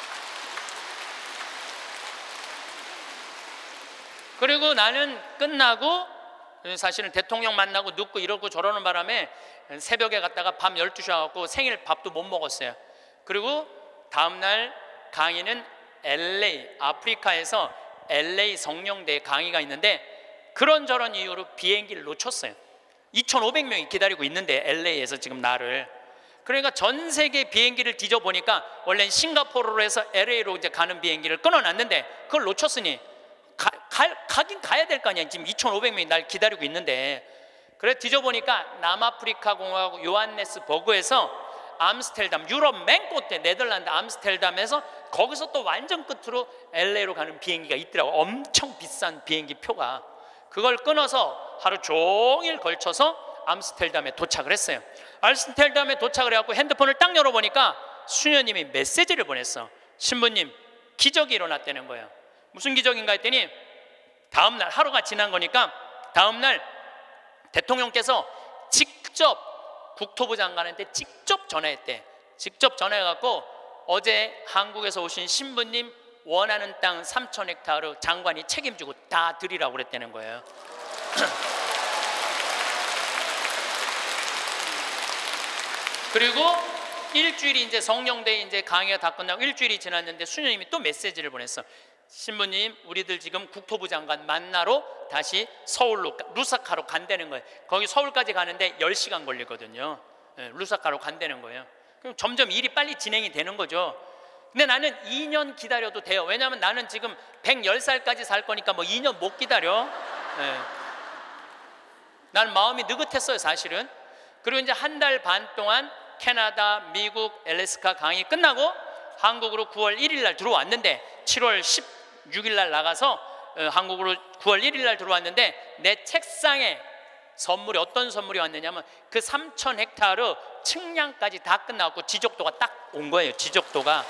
그리고 나는 끝나고 사실은 대통령 만나고 눕고 이러고 저러는 바람에 새벽에 갔다가 밤 열두 시 와갖고 생일 밥도 못 먹었어요. 그리고 다음날 강의는 엘에이, 아프리카에서 엘에이 성령대 강의가 있는데 그런저런 이유로 비행기를 놓쳤어요. 이천오백 명이 기다리고 있는데 엘에이에서 지금 나를. 그러니까 전 세계 비행기를 뒤져보니까 원래는 싱가포르로 해서 엘에이로 이제 가는 비행기를 끊어놨는데 그걸 놓쳤으니 가, 가, 가긴 가야 될 거 아니야. 지금 이천오백 명이 날 기다리고 있는데. 그래 뒤져보니까 남아프리카 공화국 요하네스버그에서 암스테르담, 유럽 맨 끝에 네덜란드 암스테르담에서 거기서 또 완전 끝으로 엘에이로 가는 비행기가 있더라고. 엄청 비싼 비행기 표가. 그걸 끊어서 하루 종일 걸쳐서 암스테르담에 도착을 했어요. 암스테르담에 도착을 해갖고 핸드폰을 딱 열어보니까 수녀님이 메시지를 보냈어. 신부님, 기적이 일어났다는 거예요. 무슨 기적인가 했더니 다음날, 하루가 지난 거니까 다음날 대통령께서 직접 국토부 장관한테 직접 전화했대. 직접 전화해갖고 어제 한국에서 오신 신부님 원하는 땅 삼천 헥타르 장관이 책임지고 다 드리라고 그랬다는 거예요. 그리고 일주일이 이제 성령대 이제 강의가 다 끝나고 일주일이 지났는데 수녀님이 또 메시지를 보냈어. 신부님, 우리들 지금 국토부 장관 만나러 다시 서울로 루사카로 간다는 거예요. 거기 서울까지 가는데 열 시간 걸리거든요. 루사카로 간다는 거예요. 그럼 점점 일이 빨리 진행이 되는 거죠. 근데 나는 이 년 기다려도 돼요. 왜냐하면 나는 지금 백십 살까지 살 거니까 뭐 이 년 못 기다려. 네. 난 마음이 느긋했어요, 사실은. 그리고 이제 한 달 반 동안 캐나다, 미국, 엘래스카 강의 끝나고 한국으로 구월 일일 날 들어왔는데 칠월 십육일 날 나가서 어, 한국으로 구월 일일 날 들어왔는데 내 책상에 선물이 어떤 선물이 왔느냐면 그 삼천 헥타르 측량까지 다 끝나고 지적도가 딱 온 거예요. 지적도가.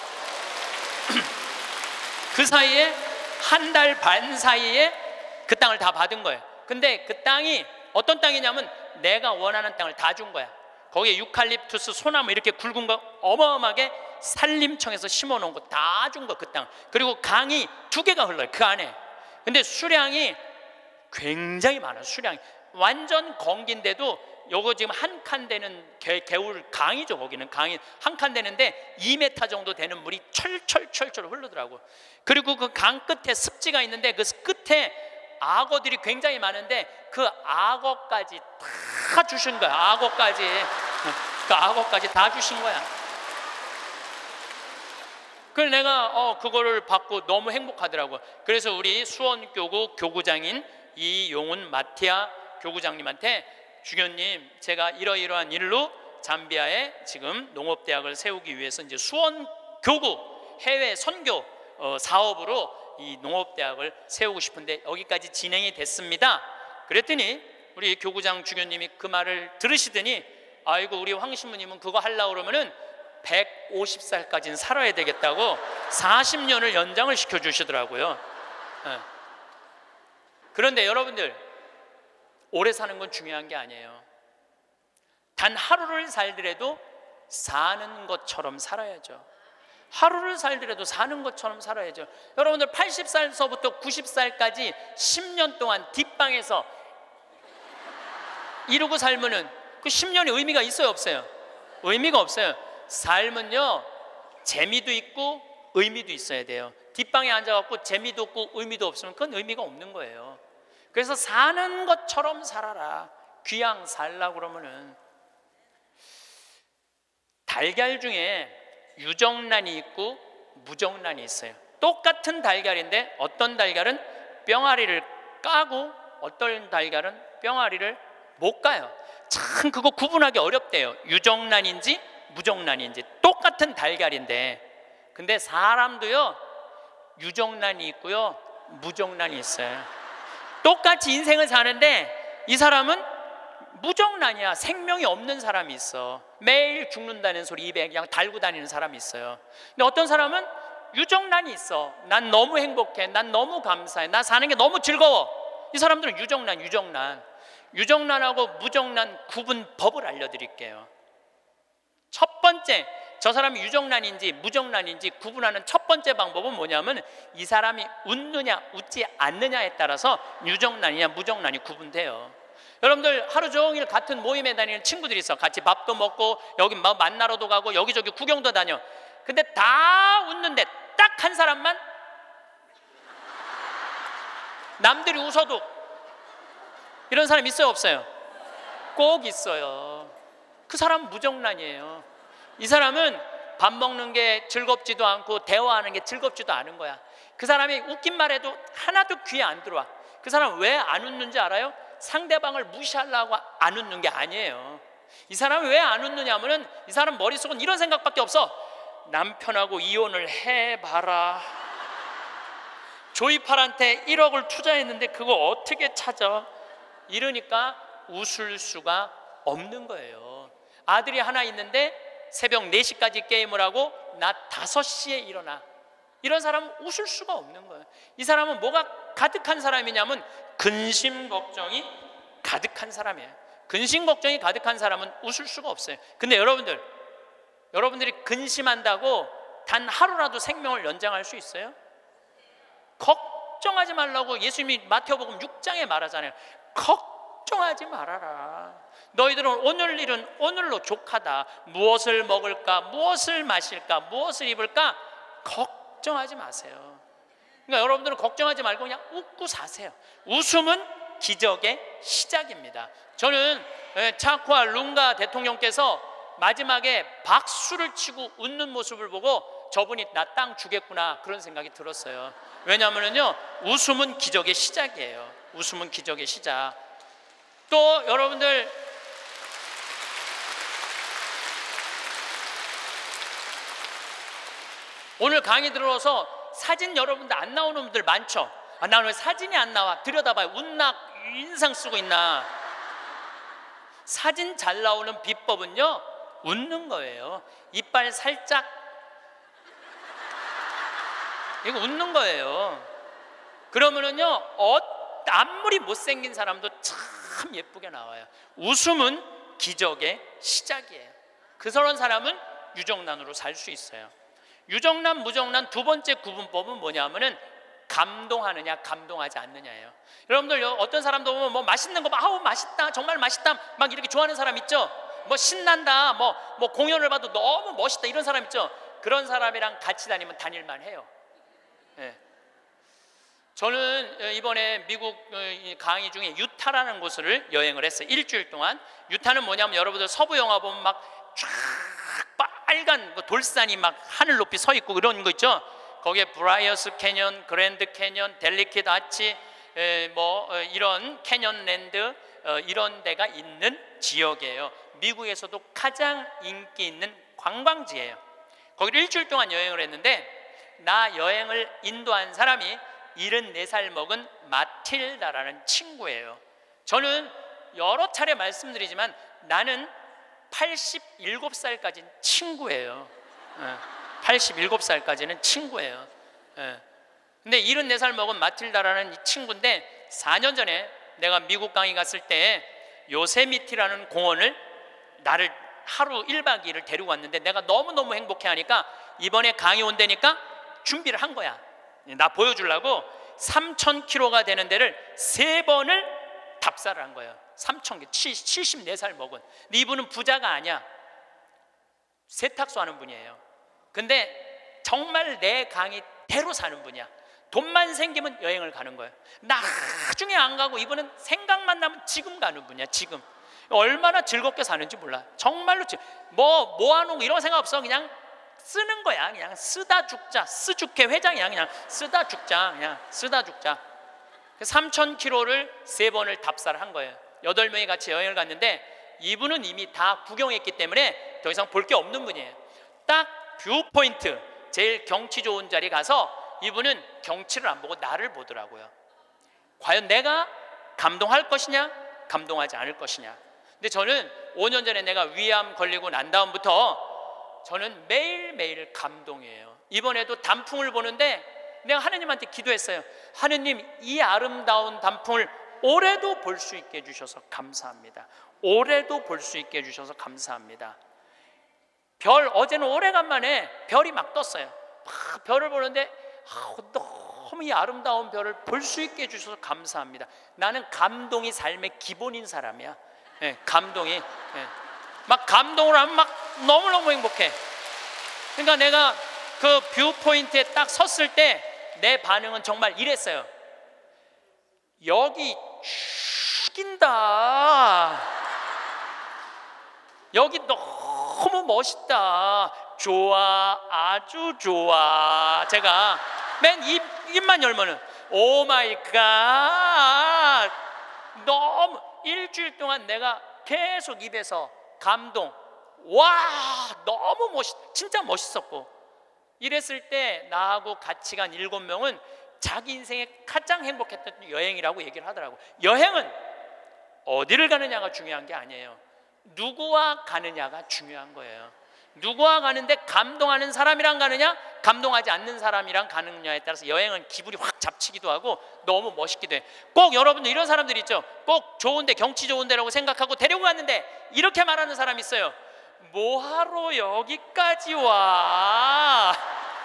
그 사이에 한 달 반 사이에 그 땅을 다 받은 거예요. 근데 그 땅이 어떤 땅이냐면 내가 원하는 땅을 다 준 거야. 거기에 유칼립투스, 소나무 이렇게 굵은 거 어마어마하게 산림청에서 심어놓은 거 다 준 거, 그 땅. 그리고 강이 두 개가 흘러요, 그 안에. 근데 수량이 굉장히 많아요. 수량이 완전 건기인데도 요거 지금 한 칸 되는 개, 개울 강이죠. 거기는 강이 한 칸 되는데 이 미터 정도 되는 물이 철철철철 흐르더라고. 그리고 그 강 끝에 습지가 있는데 그 끝에 악어들이 굉장히 많은데 그 악어까지 다 주신 거야. 악어까지 그 악어까지 다 주신 거야. 그래서 내가 어 그거를 받고 너무 행복하더라고. 그래서 우리 수원교구 교구장인 이용훈 마티아 교구장님한테 주교님, 제가 이러이러한 일로 잠비아에 지금 농업대학을 세우기 위해서 이제 수원교구 해외 선교 어, 사업으로 이 농업대학을 세우고 싶은데 여기까지 진행이 됐습니다. 그랬더니 우리 교구장 주교님이 그 말을 들으시더니 아이고 우리 황 신부님은 그거 하려고 그러면은 백오십 살까지는 살아야 되겠다고 사십 년을 연장을 시켜주시더라고요. 네. 그런데 여러분들, 오래 사는 건 중요한 게 아니에요. 단 하루를 살더라도 사는 것처럼 살아야죠. 하루를 살더라도 사는 것처럼 살아야죠. 여러분들 팔십 살서부터 구십 살까지 십 년 동안 뒷방에서 이러고 살면은 그 십 년이 의미가 있어요, 없어요? 의미가 없어요. 삶은요, 재미도 있고 의미도 있어야 돼요. 뒷방에 앉아갖고 재미도 없고 의미도 없으면 그건 의미가 없는 거예요. 그래서 사는 것처럼 살아라. 귀양 살라고 그러면은. 달걀 중에 유정란이 있고 무정란이 있어요. 똑같은 달걀인데 어떤 달걀은 뿅아리를 까고 어떤 달걀은 뿅아리를 못 까요. 참 그거 구분하기 어렵대요. 유정란인지 무정란인지. 똑같은 달걀인데, 근데 사람도요 유정란이 있고요 무정란이 있어요. 똑같이 인생을 사는데 이 사람은 무정란이야. 생명이 없는 사람이 있어. 매일 죽는다는 소리 입에 그냥 달고 다니는 사람이 있어요. 근데 어떤 사람은 유정란이 있어. 난 너무 행복해, 난 너무 감사해, 나 사는 게 너무 즐거워. 이 사람들은 유정란, 유정란. 유정란하고 무정란 구분법을 알려드릴게요. 첫 번째, 저 사람이 유정란인지 무정란인지 구분하는 첫 번째 방법은 뭐냐면 이 사람이 웃느냐 웃지 않느냐에 따라서 유정란이냐 무정란이 구분돼요. 여러분들 하루 종일 같은 모임에 다니는 친구들이 있어. 같이 밥도 먹고 여기 막 만나러도 가고 여기저기 구경도 다녀. 근데 다 웃는데 딱 한 사람만 남들이 웃어도 이런 사람 있어요 없어요? 꼭 있어요. 그 사람은 무정란이에요. 이 사람은 밥 먹는 게 즐겁지도 않고 대화하는 게 즐겁지도 않은 거야. 그 사람이 웃긴 말해도 하나도 귀에 안 들어와. 그 사람 왜 안 웃는지 알아요? 상대방을 무시하려고 안 웃는 게 아니에요. 이 사람이 왜 안 웃느냐 하면은 이 사람 머릿속은 이런 생각밖에 없어. 남편하고 이혼을 해봐라. 조이팔한테 일억을 투자했는데 그거 어떻게 찾아? 이러니까 웃을 수가 없는 거예요. 아들이 하나 있는데 새벽 네 시까지 게임을 하고 낮 다섯 시에 일어나. 이런 사람은 웃을 수가 없는 거예요. 이 사람은 뭐가 가득한 사람이냐면 근심 걱정이 가득한 사람이에요. 근심 걱정이 가득한 사람은 웃을 수가 없어요. 근데 여러분들, 여러분들이 근심한다고 단 하루라도 생명을 연장할 수 있어요? 걱정하지 말라고 예수님이 마태복음 육 장에 말하잖아요. 걱정하지 말아라. 너희들은 오늘 일은 오늘로 족하다. 무엇을 먹을까, 무엇을 마실까, 무엇을 입을까 걱정하지 마세요. 그러니까 여러분들은 걱정하지 말고 그냥 웃고 사세요. 웃음은 기적의 시작입니다. 저는 차쿠아 룽가 대통령께서 마지막에 박수를 치고 웃는 모습을 보고 저분이 나 땅 주겠구나 그런 생각이 들었어요. 왜냐하면요 웃음은 기적의 시작이에요. 웃음은 기적의 시작. 또 여러분들 오늘 강의 들어서 사진 여러분들 안 나오는 분들 많죠? 아, 나는 왜 사진이 안 나와? 들여다봐요. 웃나 인상 쓰고 있나? 사진 잘 나오는 비법은요 웃는 거예요. 이빨 살짝 이거 웃는 거예요. 그러면은요 어, 아무리 못생긴 사람도 참 예쁘게 나와요. 웃음은 기적의 시작이에요. 그런 사람은 유정란으로 살 수 있어요. 유정란, 무정란 두 번째 구분법은 뭐냐면은 감동하느냐 감동하지 않느냐예요. 여러분들 어떤 사람도 보면 뭐 맛있는 거 막 아우 맛있다 정말 맛있다 막 이렇게 좋아하는 사람 있죠. 뭐 신난다 뭐, 뭐 공연을 봐도 너무 멋있다 이런 사람 있죠. 그런 사람이랑 같이 다니면 다닐만 해요. 네. 저는 이번에 미국 강의 중에 유타라는 곳을 여행을 했어요. 일주일 동안. 유타는 뭐냐면 여러분들 서부 영화 보면 막 쫙 빨간 돌산이 막 하늘 높이 서 있고 그런 거 있죠. 거기에 브라이어스 캐년, 그랜드 캐년, 델리키드 아치 뭐 이런 캐년랜드 이런 데가 있는 지역이에요. 미국에서도 가장 인기 있는 관광지예요. 거기를 일주일 동안 여행을 했는데 나 여행을 인도한 사람이 일흔네 살 먹은 마틸다라는 친구예요. 저는 여러 차례 말씀드리지만 나는 팔십일곱 살까지는 친구예요. 팔십일곱 살까지는 친구예요. 근데 일흔네 살 먹은 마틸다라는 이 친구인데 사 년 전에 내가 미국 강의 갔을 때 요세미티라는 공원을 나를 하루 일 박 이 일을 데리고 왔는데 내가 너무너무 행복해 하니까 이번에 강의 온다니까 준비를 한 거야. 나 보여주려고 삼천 킬로미터가 되는 데를 세 번을 답사를 한 거예요. 삼천 킬로미터, 칠십네 살 먹은. 근데 이분은 부자가 아니야. 세탁소 하는 분이에요. 근데 정말 내 강의대로 사는 분이야. 돈만 생기면 여행을 가는 거예요. 나중에 안 가고 이분은 생각만 나면 지금 가는 분이야. 지금 얼마나 즐겁게 사는지 몰라. 정말로 뭐 모아놓은 거 이런 생각 없어. 그냥 쓰는 거야. 그냥 쓰다 죽자. 쓰죽회 회장이야. 그냥 쓰다 죽자. 그냥 쓰다 죽자. 삼천 킬로미터를 세 번을 답사를 한 거예요. 여덟 명이 같이 여행을 갔는데 이분은 이미 다 구경했기 때문에 더 이상 볼 게 없는 분이에요. 딱 뷰포인트, 제일 경치 좋은 자리 가서 이분은 경치를 안 보고 나를 보더라고요. 과연 내가 감동할 것이냐, 감동하지 않을 것이냐. 근데 저는 오 년 전에 내가 위암 걸리고 난 다음부터 저는 매일매일 감동이에요. 이번에도 단풍을 보는데 내가 하느님한테 기도했어요. 하느님, 이 아름다운 단풍을 올해도 볼 수 있게 해주셔서 감사합니다. 올해도 볼 수 있게 해주셔서 감사합니다. 별, 어제는 오래간만에 별이 막 떴어요. 막 별을 보는데 아, 너무 이 아름다운 별을 볼 수 있게 해주셔서 감사합니다. 나는 감동이 삶의 기본인 사람이야. 네, 감동이 네. 막 감동을 하면 막 너무너무 행복해. 그러니까 내가 그 뷰포인트에 딱 섰을 때 내 반응은 정말 이랬어요. 여기 죽인다. 여기 너무 멋있다. 좋아, 아주 좋아. 제가 맨 입, 입만 열면은 오 마이 갓. 너무 일주일 동안 내가 계속 입에서 감동. 와, 너무 멋있, 진짜 멋있었고. 이랬을 때 나하고 같이 간 일곱 명은 자기 인생에 가장 행복했던 여행이라고 얘기를 하더라고. 여행은 어디를 가느냐가 중요한 게 아니에요. 누구와 가느냐가 중요한 거예요. 누구와 가는데 감동하는 사람이랑 가느냐, 감동하지 않는 사람이랑 가느냐에 따라서 여행은 기분이 확 잡치기도 하고 너무 멋있기도 해. 꼭 여러분들 이런 사람들 있죠. 꼭 좋은데, 경치 좋은 데라고 생각하고 데리고 갔는데 이렇게 말하는 사람이 있어요. 뭐하러 여기까지 와?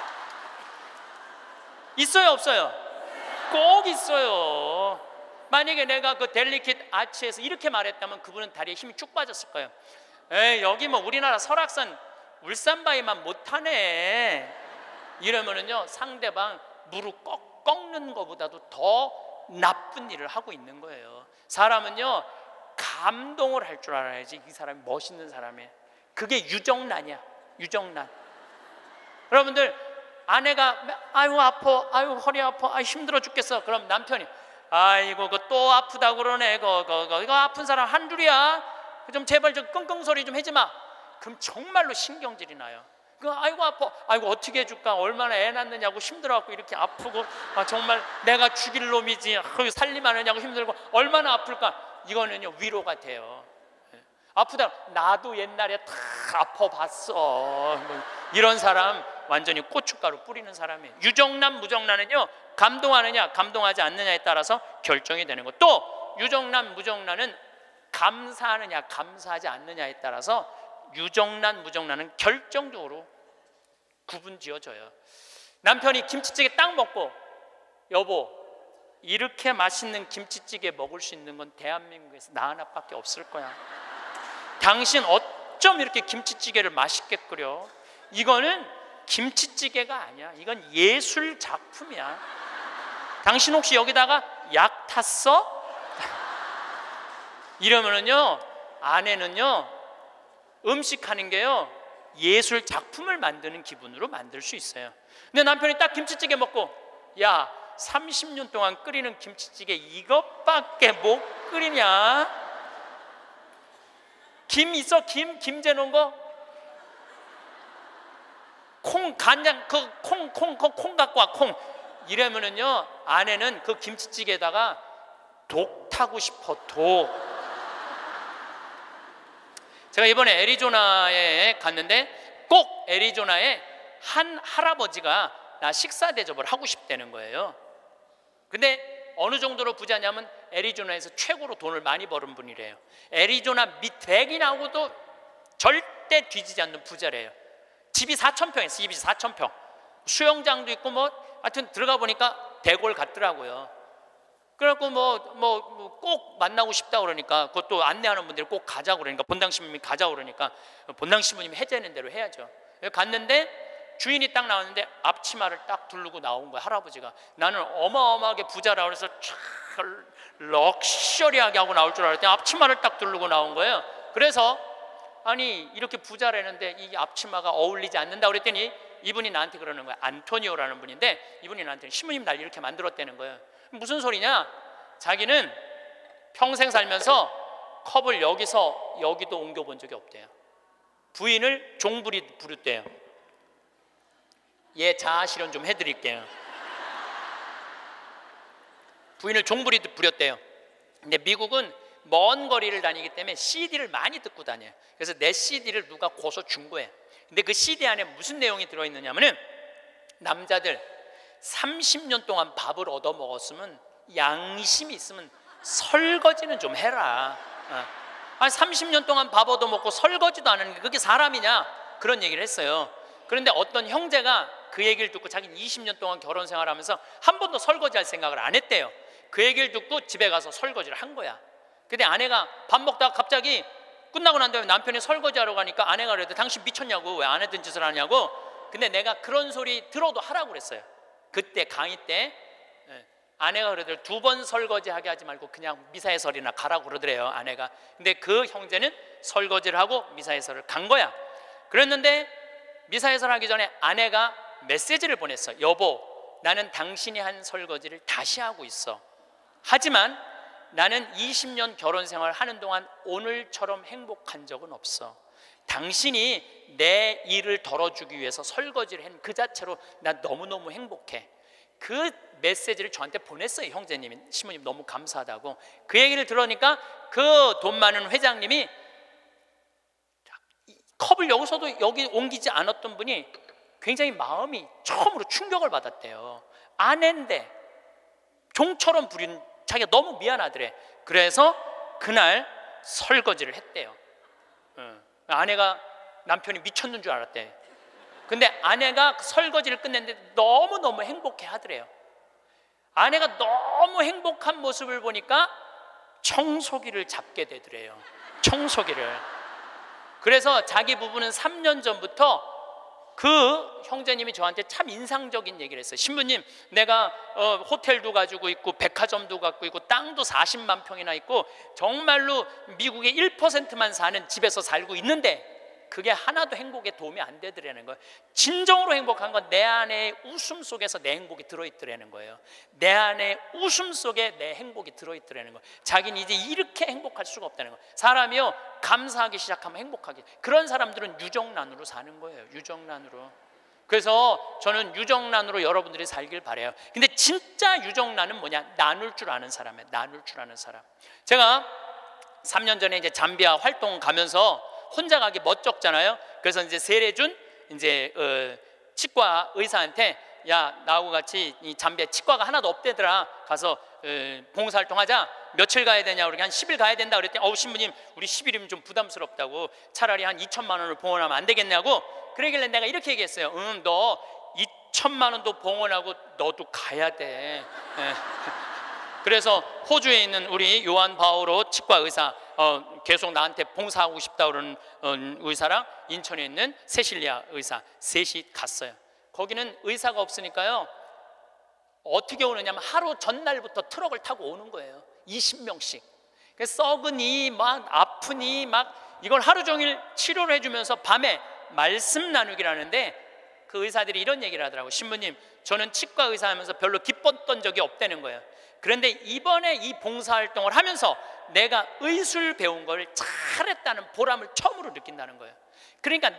있어요, 없어요? 꼭 있어요. 만약에 내가 그 델리킷 아치에서 이렇게 말했다면 그분은 다리에 힘이 쭉 빠졌을 거예요. 에이, 여기 뭐 우리나라 설악산 울산바위만 못하네. 이러면은요, 상대방 무릎 꺾, 꺾는 것보다도 더 나쁜 일을 하고 있는 거예요. 사람은요, 감동을 할 줄 알아야지 이 사람이 멋있는 사람이에요. 그게 유정란이야. 유정란. 여러분들, 아내가 아유 아파, 아유 허리 아파, 아유 힘들어 죽겠어. 그럼 남편이 아이고 그 또 아프다고 그러네. 그, 그, 그, 이거 아픈 사람 한 줄이야. 좀 제발 좀 끙끙 소리 좀 하지 마. 그럼 정말로 신경질이 나요. 그 아이고 아파, 아이고 어떻게 해줄까, 얼마나 애 낳느냐고 힘들어갖고 이렇게 아프고, 아, 정말 내가 죽일 놈이지, 아, 살림하느냐고 힘들고 얼마나 아플까. 이거는요 위로가 돼요. 아프다, 나도 옛날에 다 아파봤어. 이런 사람 완전히 고춧가루 뿌리는 사람이에요. 유정란, 무정란은요 감동하느냐 감동하지 않느냐에 따라서 결정이 되는 거. 또 유정란, 무정란은 감사하느냐 감사하지 않느냐에 따라서 유정란, 무정란은 결정적으로 구분 지어져요. 남편이 김치찌개 딱 먹고, 여보, 이렇게 맛있는 김치찌개 먹을 수 있는 건 대한민국에서 나 하나밖에 없을 거야. 당신 어쩜 이렇게 김치찌개를 맛있게 끓여? 이거는 김치찌개가 아니야. 이건 예술 작품이야. 당신 혹시 여기다가 약 탔어? 이러면은요, 아내는요 음식하는 게요 예술 작품을 만드는 기분으로 만들 수 있어요. 근데 남편이 딱 김치찌개 먹고, 야, 삼십 년 동안 끓이는 김치찌개 이것밖에 못 끓이냐? 김 있어? 김? 김 재놓은 거? 콩, 간장, 그 콩, 콩, 콩, 콩 갖고 와, 콩. 이러면은요, 아내는 그 김치찌개에다가 독 타고 싶어, 독. 제가 이번에 애리조나에 갔는데 꼭 애리조나에 한 할아버지가 나 식사 대접을 하고 싶다는 거예요. 근데 어느 정도로 부자냐면 애리조나에서 최고로 돈을 많이 버는 분이래요. 애리조나 밑백이 나오고도 절대 뒤지지 않는 부자래요. 집이 사천 평 있어요. 집이 사천 평. 수영장도 있고 뭐 하여튼 들어가 보니까 대골 같더라고요. 그래갖고 뭐 뭐 꼭 만나고 싶다 그러니까, 그것도 안내하는 분들이 꼭 가자고 그러니까, 본당 신부님이 가자고 그러니까 본당 신부님이 해제하는 대로 해야죠. 갔는데 주인이 딱 나왔는데 앞치마를 딱 두르고 나온 거야, 할아버지가. 나는 어마어마하게 부자라 그래서 촤 럭셔리하게 하고 나올 줄 알았더니 앞치마를 딱 두르고 나온 거예요. 그래서 아니 이렇게 부자라는데 이 앞치마가 어울리지 않는다 그랬더니 이분이 나한테 그러는 거야. 안토니오라는 분인데 이분이 나한테 신부님 날 이렇게 만들었다는 거예요. 무슨 소리냐? 자기는 평생 살면서 컵을 여기서 여기도 옮겨본 적이 없대요. 부인을 종부리 부르대요. 얘 자아 실현 좀 해드릴게요. 부인을 종부리 부렸대요. 근데 미국은 먼 거리를 다니기 때문에 씨디를 많이 듣고 다녀요. 그래서 내 씨디를 누가 고서 준 거예요. 근데 그 씨디 안에 무슨 내용이 들어있느냐면은, 남자들 삼십 년 동안 밥을 얻어 먹었으면 양심이 있으면 설거지는 좀 해라. 어. 아니 삼십 년 동안 밥 얻어 먹고 설거지도 안 하는 게 그게 사람이냐, 그런 얘기를 했어요. 그런데 어떤 형제가 그 얘기를 듣고, 자기는 이십 년 동안 결혼 생활하면서 한 번도 설거지할 생각을 안 했대요. 그 얘기를 듣고 집에 가서 설거지를 한 거야. 근데 아내가 밥 먹다가 갑자기 끝나고 난 다음에 남편이 설거지하러 가니까 아내가 그래도 당신 미쳤냐고, 왜 안 했던 짓을 하냐고. 근데 내가 그런 소리 들어도 하라고 그랬어요. 그때 강의 때 아내가 그러더래요. 두 번 설거지하게 하지 말고 그냥 미사해설이나 가라고 그러더래요, 아내가. 근데 그 형제는 설거지를 하고 미사해설을 간 거야. 그랬는데 미사해설 하기 전에 아내가 메시지를 보냈어. 여보, 나는 당신이 한 설거지를 다시 하고 있어. 하지만 나는 이십 년 결혼 생활 하는 동안 오늘처럼 행복한 적은 없어. 당신이 내 일을 덜어주기 위해서 설거지를 한 그 자체로 난 너무너무 행복해. 그 메시지를 저한테 보냈어요, 형제님이. 시모님 너무 감사하다고. 그 얘기를 들으니까 그 돈 많은 회장님이 컵을 여기서도 여기 옮기지 않았던 분이 굉장히 마음이 처음으로 충격을 받았대요. 아내인데 종처럼 부린 자기가 너무 미안하더래. 그래서 그날 설거지를 했대요. 아내가 남편이 미쳤는 줄 알았대. 근데 아내가 설거지를 끝냈는데 너무너무 행복해 하더래요. 아내가 너무 행복한 모습을 보니까 청소기를 잡게 되더래요. 청소기를. 그래서 자기 부부는 삼 년 전부터 그 형제님이 저한테 참 인상적인 얘기를 했어요. 신부님, 내가 어, 호텔도 가지고 있고 백화점도 갖고 있고 땅도 사십만 평이나 있고 정말로 미국의 일 퍼센트만 사는 집에서 살고 있는데 그게 하나도 행복에 도움이 안 되더라는 거예요. 진정으로 행복한 건 내 안에 웃음 속에서 내 행복이 들어있더라는 거예요. 내 안에 웃음 속에 내 행복이 들어있더라는 거예요. 자기는 이제 이렇게 행복할 수가 없다는 거예요. 사람이요, 감사하기 시작하면 행복하게. 그런 사람들은 유정란으로 사는 거예요. 유정란으로. 그래서 저는 유정란으로 여러분들이 살길 바라요. 근데 진짜 유정란은 뭐냐? 나눌 줄 아는 사람이에요. 나눌 줄 아는 사람. 제가 삼 년 전에 이제 잠비아 활동 가면서 혼자 가기 멋쩍잖아요. 그래서 이제 세례준 이제 어, 치과 의사한테, 야, 나하고 같이 이 잠비아 치과가 하나도 없대더라. 가서 어, 봉사활동하자. 며칠 가야 되냐? 그러니까 한 십 일 가야 된다 그랬더니, 어우 신부님, 우리 십 일이면 좀 부담스럽다고. 차라리 한 이천만 원을 봉헌하면 안 되겠냐고. 그러길래 내가 이렇게 얘기했어요. 응, 너 이천만 원도 봉헌하고 너도 가야 돼. 네. 그래서 호주에 있는 우리 요한 바오로 치과 의사, 어, 계속 나한테 봉사하고 싶다 그러는 어, 의사랑 인천에 있는 세실리아 의사 셋이 갔어요. 거기는 의사가 없으니까요, 어떻게 오느냐면 하루 전날부터 트럭을 타고 오는 거예요. 이십 명씩. 썩으니 막 아프니 막 이걸 하루 종일 치료를 해주면서 밤에 말씀 나누기라는데, 그 의사들이 이런 얘기를 하더라고요. 신부님, 저는 치과 의사 하면서 별로 기뻤던 적이 없다는 거예요. 그런데 이번에 이 봉사활동을 하면서 내가 의술 배운 걸 잘했다는 보람을 처음으로 느낀다는 거예요. 그러니까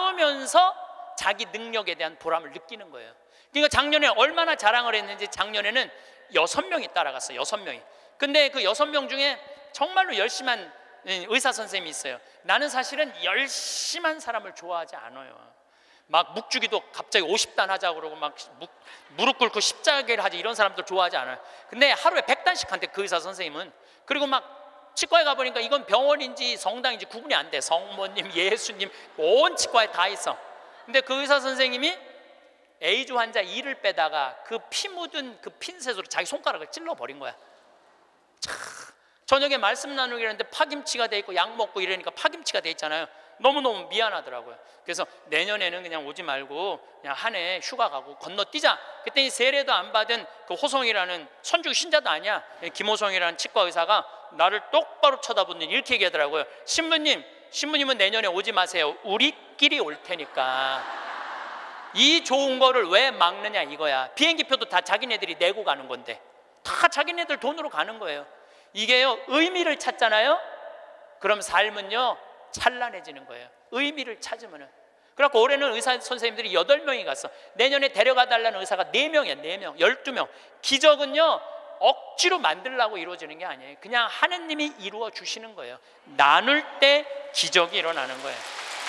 나누면서 자기 능력에 대한 보람을 느끼는 거예요. 그러니까 작년에 얼마나 자랑을 했는지, 작년에는 여섯 명이 따라갔어요. 여섯 명이. 근데 그 여섯 명 중에 정말로 열심한 의사 선생님이 있어요. 나는 사실은 열심한 사람을 좋아하지 않아요. 막 묵주기도 갑자기 오십 단 하자고 그러고 막 묵, 무릎 꿇고 십자가를 하지, 이런 사람들 좋아하지 않아요. 근데 하루에 백 단씩 한대, 그 의사 선생님은. 그리고 막 치과에 가보니까 이건 병원인지 성당인지 구분이 안 돼. 성모님, 예수님, 온 치과에 다 있어. 근데 그 의사 선생님이 에이즈 환자 이를 빼다가 그 피 묻은 그 핀셋으로 자기 손가락을 찔러버린 거야. 참, 저녁에 말씀 나누기 했는데 파김치가 돼 있고 약 먹고 이러니까 파김치가 돼 있잖아요. 너무너무 미안하더라고요. 그래서 내년에는 그냥 오지 말고 그냥 한 해 휴가 가고 건너뛰자. 그랬더니 세례도 안 받은 그 호성이라는 선주 신자도 아니야, 김호성이라는 치과 의사가 나를 똑바로 쳐다보더니 이렇게 얘기하더라고요. 신부님, 신부님은 내년에 오지 마세요. 우리끼리 올 테니까. 이 좋은 거를 왜 막느냐 이거야. 비행기표도 다 자기네들이 내고 가는 건데 다 자기네들 돈으로 가는 거예요. 이게요, 의미를 찾잖아요. 그럼 삶은요 찬란해지는 거예요. 의미를 찾으면은. 그래갖고 올해는 의사 선생님들이 여덟 명이 갔어. 내년에 데려가 달라는 의사가 네 명이야. 네 명, 열두 명. 기적은요 억지로 만들려고 이루어지는 게 아니에요. 그냥 하느님이 이루어 주시는 거예요. 나눌 때 기적이 일어나는 거예요.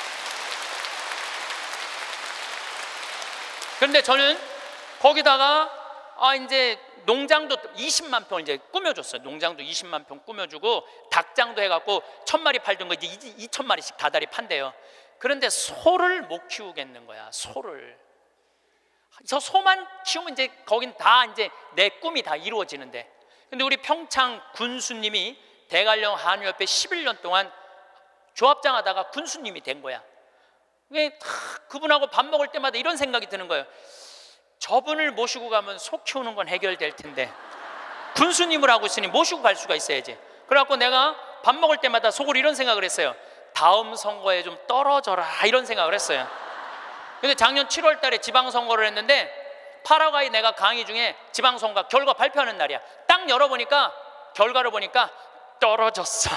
그런데 저는 거기다가 아 이제 농장도 이십만 평 이제 꾸며줬어요. 농장도 이십만 평 꾸며주고 닭장도 해갖고 천 마리 팔던 거 이제 이천 마리씩 다달이 판대요. 그런데 소를 못 키우겠는 거야. 소를. 저 소만 키우면 이제 거긴 다 이제 내 꿈이 다 이루어지는데. 근데 우리 평창 군수님이 대관령 한우협회 십일 년 동안 조합장 하다가 군수님이 된 거야. 그분하고 밥 먹을 때마다 이런 생각이 드는 거예요. 저분을 모시고 가면 소 키우는 건 해결될 텐데 군수님을 하고 있으니 모시고 갈 수가 있어야지. 그래갖고 내가 밥 먹을 때마다 속으로 이런 생각을 했어요. 다음 선거에 좀 떨어져라 이런 생각을 했어요. 근데 작년 칠월 달에 지방선거를 했는데 파라과이 내가 강의 중에 지방선거 결과 발표하는 날이야. 딱 열어보니까 결과를 보니까 떨어졌어.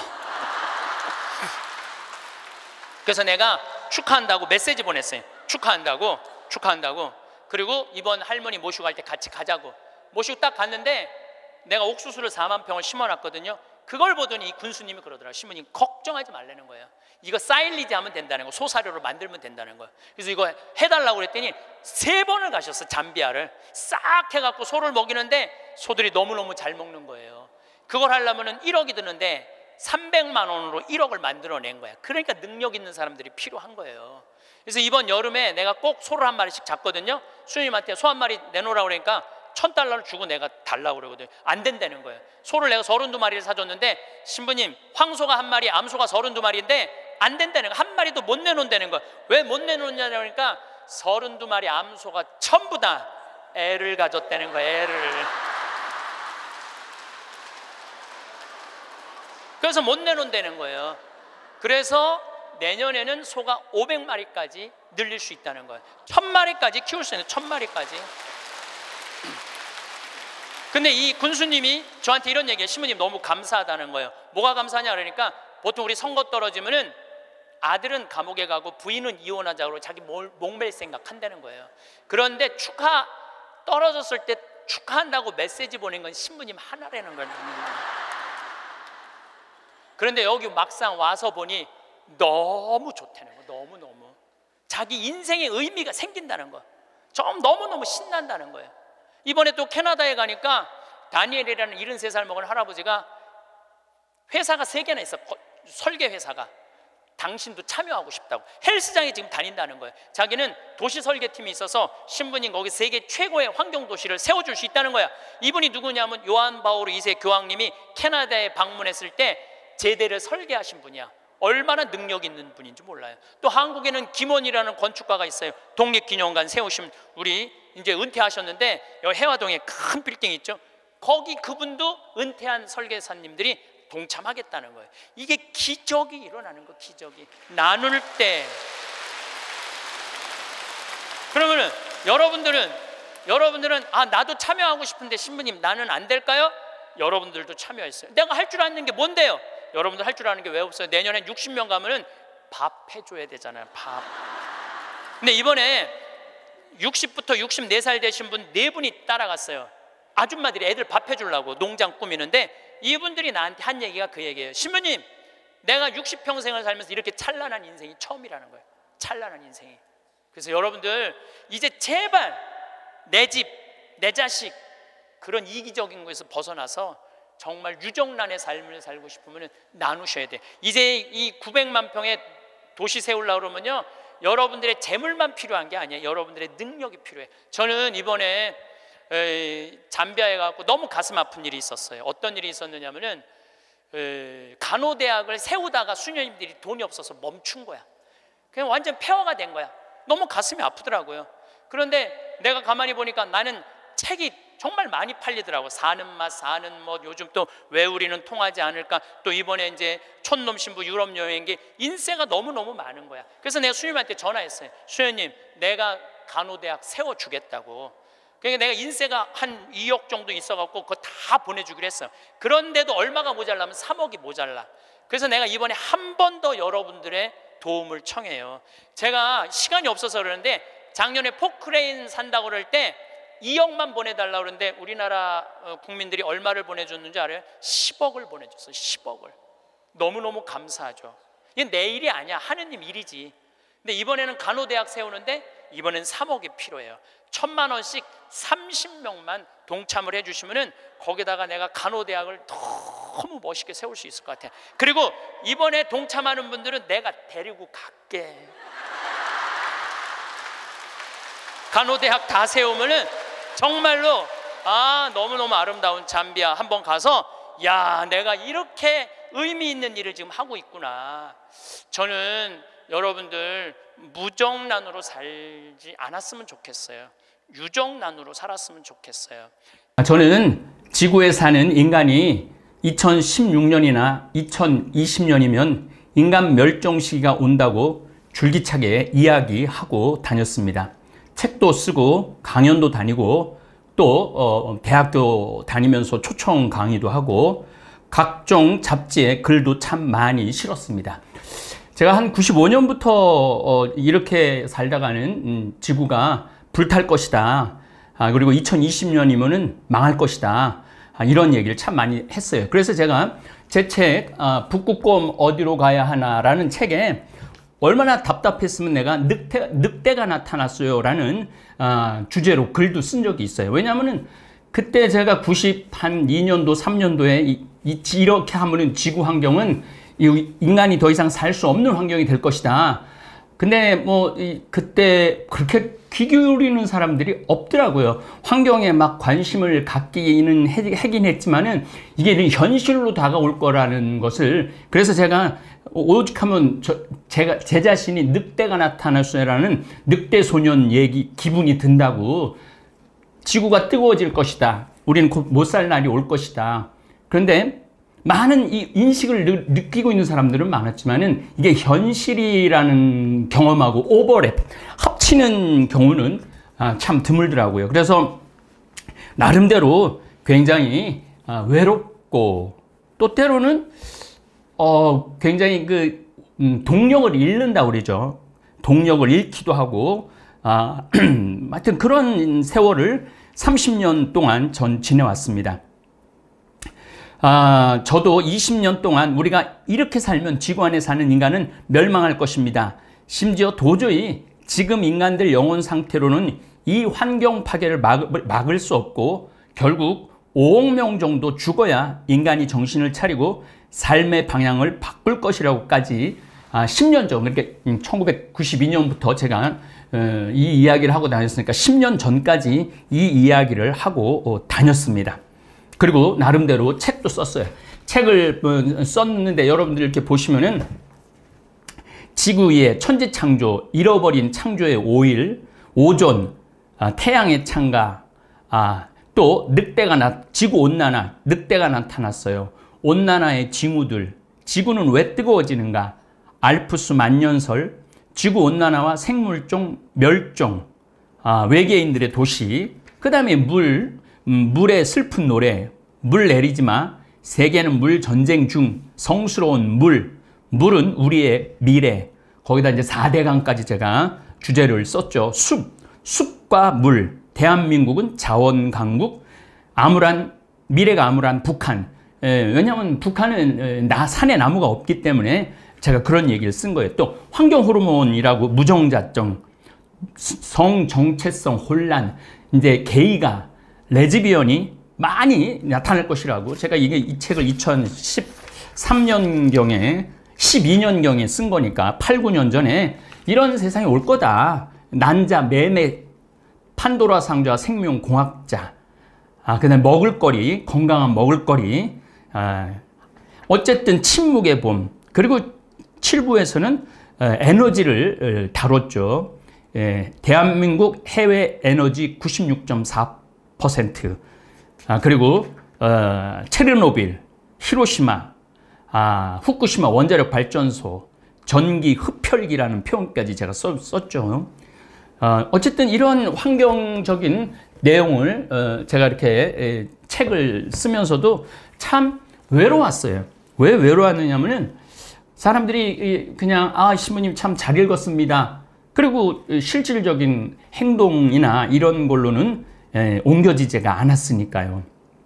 그래서 내가 축하한다고 메시지 보냈어요. 축하한다고 축하한다고. 그리고 이번 할머니 모시고 갈 때 같이 가자고. 모시고 딱 갔는데 내가 옥수수를 사만 평을 심어놨거든요. 그걸 보더니 이 군수님이 그러더라고요. 신부님 걱정하지 말라는 거예요. 이거 사일리지 하면 된다는 거, 소사료로 만들면 된다는 거예요. 그래서 이거 해달라고 그랬더니 세 번을 가셨어. 잠비아를 싹 해갖고 소를 먹이는데 소들이 너무너무 잘 먹는 거예요. 그걸 하려면 일억이 드는데 삼백만 원으로 일억을 만들어낸 거야. 그러니까 능력 있는 사람들이 필요한 거예요. 그래서 이번 여름에 내가 꼭 소를 한 마리씩 잡거든요. 수녀님한테 소 한 마리 내놓으라고 그러니까 천 달러를 주고 내가 달라고 그러거든요. 안 된다는 거예요. 소를 내가 서른두 마리를 사줬는데 신부님 황소가 한 마리 암소가 서른두 마리인데 안 된다는 거예요. 한 마리도 못 내놓는다는 거예요. 왜 못 내놓느냐고 그러니까 서른두 마리 암소가 전부 다 애를 가졌다는 거예요. 애를. 그래서 못 내놓는다는 거예요. 그래서 내년에는 소가 오백 마리까지 늘릴 수 있다는 거예요. 천 마리까지 키울 수 있는 천 마리까지. 근데 이 군수님이 저한테 이런 얘기해요. 신부님 너무 감사하다는 거예요. 뭐가 감사하냐 그러니까 보통 우리 선거 떨어지면은 아들은 감옥에 가고 부인은 이혼하자고 자기 목맬 생각 한다는 거예요. 그런데 축하 떨어졌을 때 축하한다고 메시지 보낸 건 신부님 하나라는 거예요. 그런데 여기 막상 와서 보니 너무 좋다는 거. 너무너무 자기 인생의 의미가 생긴다는 거. 좀 너무너무 신난다는 거예요. 이번에 또 캐나다에 가니까 다니엘이라는 일흔세 살 먹은 할아버지가 회사가 세 개나 있어. 설계 회사가. 당신도 참여하고 싶다고 헬스장에 지금 다닌다는 거예요. 자기는 도시 설계팀이 있어서 신부님 거기 세계 최고의 환경도시를 세워줄 수 있다는 거야. 이분이 누구냐면 요한 바오로 이 세 교황님이 캐나다에 방문했을 때 제대를 설계하신 분이야. 얼마나 능력 있는 분인지 몰라요. 또 한국에는 김원이라는 건축가가 있어요. 독립기념관 세우신 우리 이제 은퇴하셨는데 여기 해화동에 큰 빌딩 있죠. 거기 그분도 은퇴한 설계사님들이 동참하겠다는 거예요. 이게 기적이 일어나는 거. 기적이 나눌 때. 그러면은 여러분들은 여러분들은 아 나도 참여하고 싶은데 신부님 나는 안 될까요? 여러분들도 참여했어요. 내가 할 줄 아는 게 뭔데요? 여러분들 할 줄 아는 게 왜 없어요? 내년에 육십 명 가면은 밥 해줘야 되잖아요. 밥. 근데 이번에 육십부터 육십네 살 되신 분 네 분이 따라갔어요. 아줌마들이 애들 밥 해주려고 농장 꾸미는데 이분들이 나한테 한 얘기가 그 얘기예요. 신부님 내가 육십 평생을 살면서 이렇게 찬란한 인생이 처음이라는 거예요. 찬란한 인생이. 그래서 여러분들 이제 제발 내 집, 내 자식 그런 이기적인 것에서 벗어나서 정말 유정란의 삶을 살고 싶으면 나누셔야 돼. 이제 이 구백만 평의 도시 세우려고 그러면요 여러분들의 재물만 필요한 게 아니에요. 여러분들의 능력이 필요해. 저는 이번에 에이, 잠비아에 가고 너무 가슴 아픈 일이 있었어요. 어떤 일이 있었느냐면은 에이, 간호대학을 세우다가 수녀님들이 돈이 없어서 멈춘 거야. 그냥 완전 폐허가 된 거야. 너무 가슴이 아프더라고요. 그런데 내가 가만히 보니까 나는 책이 정말 많이 팔리더라고. 사는 맛, 사는 뭐 요즘 또 왜 우리는 통하지 않을까. 또 이번에 이제 촌놈 신부 유럽 여행기 인세가 너무너무 많은 거야. 그래서 내가 수녀님한테 전화했어요. 수녀님 내가 간호대학 세워주겠다고. 그러니까 내가 인세가 한 이억 정도 있어갖고 그거 다 보내주기로 했어요. 그런데도 얼마가 모자라면 삼억이 모자라. 그래서 내가 이번에 한 번 더 여러분들의 도움을 청해요. 제가 시간이 없어서 그러는데 작년에 포크레인 산다고 그럴 때 이억만 보내달라고 그러는데 우리나라 국민들이 얼마를 보내줬는지 알아요? 십억을 보내줬어요. 십억을. 너무너무 감사하죠. 이게 내 일이 아니야. 하느님 일이지. 근데 이번에는 간호대학 세우는데 이번엔 삼억이 필요해요. 천만 원씩 삼십 명만 동참을 해주시면은 거기다가 내가 간호대학을 너무 멋있게 세울 수 있을 것 같아요. 그리고 이번에 동참하는 분들은 내가 데리고 갈게. 간호대학 다 세우면은 정말로 아 너무너무 아름다운 잠비아 한번 가서 야 내가 이렇게 의미 있는 일을 지금 하고 있구나. 저는 여러분들 무정란으로 살지 않았으면 좋겠어요. 유정란으로 살았으면 좋겠어요. 저는 지구에 사는 인간이 이천십육 년이나 이천이십 년이면 인간 멸종 시기가 온다고 줄기차게 이야기하고 다녔습니다. 책도 쓰고 강연도 다니고 또 어, 대학교 다니면서 초청 강의도 하고 각종 잡지에 글도 참 많이 실었습니다. 제가 한 구십오 년부터 어, 이렇게 살다가는 음, 지구가 불탈 것이다. 아, 그리고 이천이십 년이면은 망할 것이다. 아, 이런 얘기를 참 많이 했어요. 그래서 제가 제 책 아, 북극곰 어디로 가야 하나라는 책에 얼마나 답답했으면 내가 늑대, 늑대가 나타났어요 라는 아, 주제로 글도 쓴 적이 있어요. 왜냐하면 그때 제가 구십이 년도 삼 년도에 이, 이, 이렇게 하면은 지구 환경은 인간이 더 이상 살 수 없는 환경이 될 것이다. 근데 뭐 이, 그때 그렇게 귀 기울이는 사람들이 없더라고요. 환경에 막 관심을 갖기는 하긴 했지만은 이게 현실로 다가올 거라는 것을, 그래서 제가 오직 하면 저, 제가 제 자신이 늑대가 나타났어요라는 늑대 소년 얘기 기분이 든다고. 지구가 뜨거워질 것이다. 우리는 곧 못 살 날이 올 것이다. 그런데 많은 이 인식을 느, 느끼고 있는 사람들은 많았지만은 이게 현실이라는 경험하고 오버랩, 합치는 경우는 아, 참 드물더라고요. 그래서 나름대로 굉장히 아, 외롭고 또 때로는 어, 굉장히 그 음, 동력을 잃는다고 그러죠. 동력을 잃기도 하고 아, 하여튼 그런 세월을 삼십 년 동안 전 지내왔습니다. 아, 저도 이십 년 동안 우리가 이렇게 살면 지구 안에 사는 인간은 멸망할 것입니다. 심지어 도저히 지금 인간들 영혼 상태로는 이 환경 파괴를 막을, 막을 수 없고 결국 오억 명 정도 죽어야 인간이 정신을 차리고 삶의 방향을 바꿀 것이라고까지 아, 십 년 전, 그러니까 천구백구십이 년부터 제가 어, 이 이야기를 하고 다녔으니까 십 년 전까지 이 이야기를 하고 어, 다녔습니다. 그리고 나름대로 책도 썼어요. 책을 어, 썼는데 여러분들 이렇게 보시면은 지구의 천지 창조, 잃어버린 창조의 오 일, 오존, 아, 태양의 창가, 아, 또 늑대가 나, 지구 온난화, 늑대가 나타났어요. 온난화의 징후들, 지구는 왜 뜨거워지는가, 알프스 만년설, 지구온난화와 생물종 멸종, 아, 외계인들의 도시, 그 다음에 물, 음, 물의 슬픈 노래, 물 내리지 마, 세계는 물 전쟁 중, 성스러운 물, 물은 우리의 미래, 거기다 이제 사 대강까지 제가 주제를 썼죠. 숲, 숲과 물, 대한민국은 자원 강국, 암울한, 미래가 암울한 북한. 에, 왜냐하면 북한은 에, 나, 산에 나무가 없기 때문에 제가 그런 얘기를 쓴 거예요. 또 환경 호르몬이라고 무정자증, 성 정체성 혼란, 이제 게이가, 레즈비언이 많이 나타날 것이라고 제가 이게 이 책을 이천십삼 년경에 십이 년경에 쓴 거니까 팔, 구 년 전에 이런 세상이 올 거다. 난자, 매매, 판도라 상자, 생명공학자, 아, 그다음에 먹을거리, 건강한 먹을거리, 아, 어쨌든 침묵의 봄, 그리고 칠 부에서는 에너지를 다뤘죠. 예, 대한민국 해외 에너지 구십육 점 사 퍼센트, 아, 그리고 어, 체르노빌, 히로시마, 아, 후쿠시마 원자력 발전소, 전기 흡혈기라는 표현까지 제가 써, 썼죠. 어, 어쨌든 이런 환경적인 내용을 어, 제가 이렇게 에, 책을 쓰면서도 참 외로웠어요. 왜 외로웠느냐면은 사람들이 그냥 아 신부님 참 잘 읽었습니다. 그리고 실질적인 행동이나 이런 걸로는 에, 옮겨지지가 않았으니까요.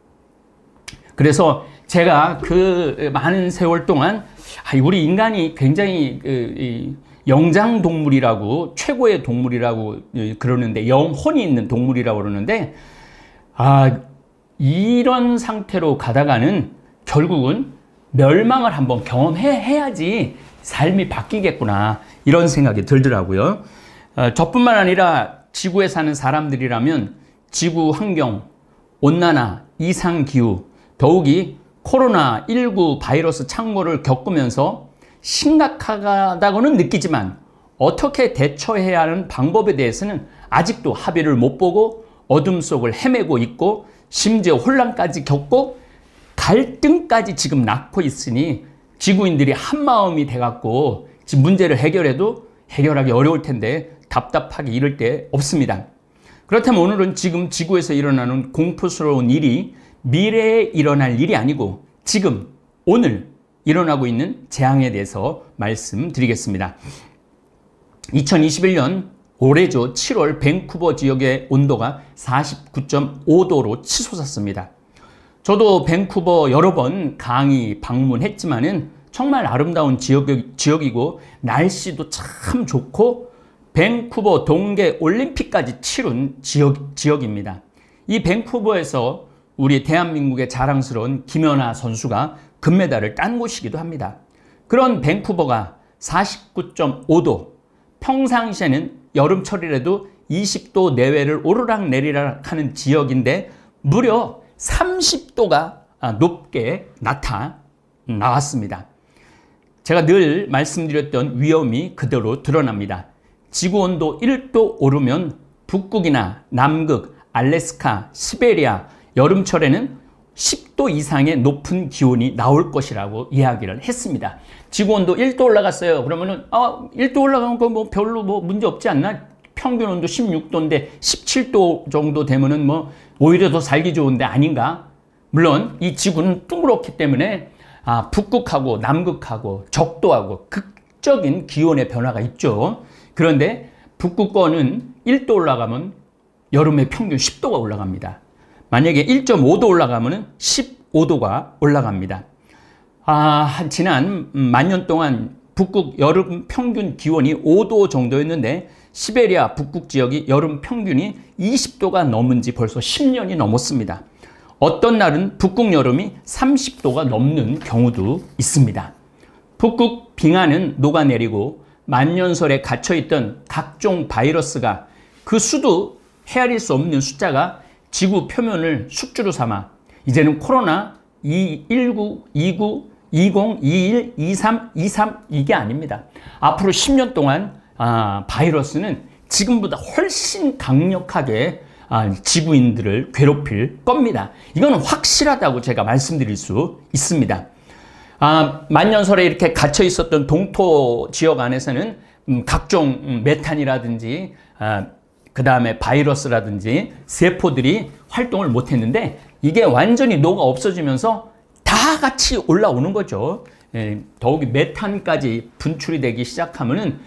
그래서 제가 그 많은 세월 동안 아, 우리 인간이 굉장히 그, 이, 영장 동물이라고 최고의 동물이라고 그러는데 영혼이 있는 동물이라고 그러는데 아 이런 상태로 가다가는 결국은 멸망을 한번 경험해야지 삶이 바뀌겠구나 이런 생각이 들더라고요. 어, 저뿐만 아니라 지구에 사는 사람들이라면 지구 환경, 온난화, 이상기후, 더욱이 코로나 십구 바이러스 창궐을 겪으면서 심각하다고는 느끼지만 어떻게 대처해야 하는 방법에 대해서는 아직도 합의를 못 보고 어둠 속을 헤매고 있고 심지어 혼란까지 겪고 갈등까지 지금 낳고 있으니 지구인들이 한마음이 돼갖고 지금 문제를 해결해도 해결하기 어려울 텐데 답답하게 이럴 때 없습니다. 그렇다면 오늘은 지금 지구에서 일어나는 공포스러운 일이 미래에 일어날 일이 아니고 지금 오늘 일어나고 있는 재앙에 대해서 말씀드리겠습니다. 이천이십일 년 올해죠. 칠월 밴쿠버 지역의 온도가 사십구 점 오 도로 치솟았습니다. 저도 밴쿠버 여러 번 강의 방문했지만은 정말 아름다운 지역, 지역이고 날씨도 참 좋고 밴쿠버 동계 올림픽까지 치룬 지역, 지역입니다. 이 밴쿠버에서 우리 대한민국의 자랑스러운 김연아 선수가 금메달을 딴 곳이기도 합니다. 그런 밴쿠버가 사십구 점 오 도, 평상시에는 여름철이라도 이십 도 내외를 오르락내리락 하는 지역인데 무려 삼십 도가 높게 나타나왔습니다. 제가 늘 말씀드렸던 위험이 그대로 드러납니다. 지구온도 일 도 오르면 북극이나 남극, 알래스카, 시베리아, 여름철에는 십 도 이상의 높은 기온이 나올 것이라고 이야기를 했습니다. 지구온도 일 도 올라갔어요. 그러면은 아, 일 도 올라간 거 뭐 별로 뭐 문제 없지 않나? 평균 온도 십육 도인데 십칠 도 정도 되면은 뭐 오히려 더 살기 좋은데 아닌가? 물론 이 지구는 둥그렇기 때문에 아, 북극하고 남극하고 적도하고 극적인 기온의 변화가 있죠. 그런데 북극권은 일 도 올라가면 여름에 평균 십 도가 올라갑니다. 만약에 일 점 오 도 올라가면 십오 도가 올라갑니다. 아, 지난 만 년 동안 북극 여름 평균 기온이 오 도 정도였는데 시베리아 북극 지역이 여름 평균이 이십 도가 넘은 지 벌써 십 년이 넘었습니다. 어떤 날은 북극 여름이 삼십 도가 넘는 경우도 있습니다. 북극 빙하는 녹아내리고 만년설에 갇혀있던 각종 바이러스가 그 수도 헤아릴 수 없는 숫자가 지구 표면을 숙주로 삼아 이제는 코로나 이십구, 이십구, 이십, 이십일, 이십삼, 이십삼 이게 아닙니다. 앞으로 십 년 동안 아, 바이러스는 지금보다 훨씬 강력하게 아, 지구인들을 괴롭힐 겁니다. 이건 확실하다고 제가 말씀드릴 수 있습니다. 아, 만년설에 이렇게 갇혀 있었던 동토 지역 안에서는 음, 각종 음, 메탄이라든지 아, 그 다음에 바이러스라든지 세포들이 활동을 못했는데 이게 완전히 녹아 없어지면서 다 같이 올라오는 거죠. 예, 더욱이 메탄까지 분출이 되기 시작하면은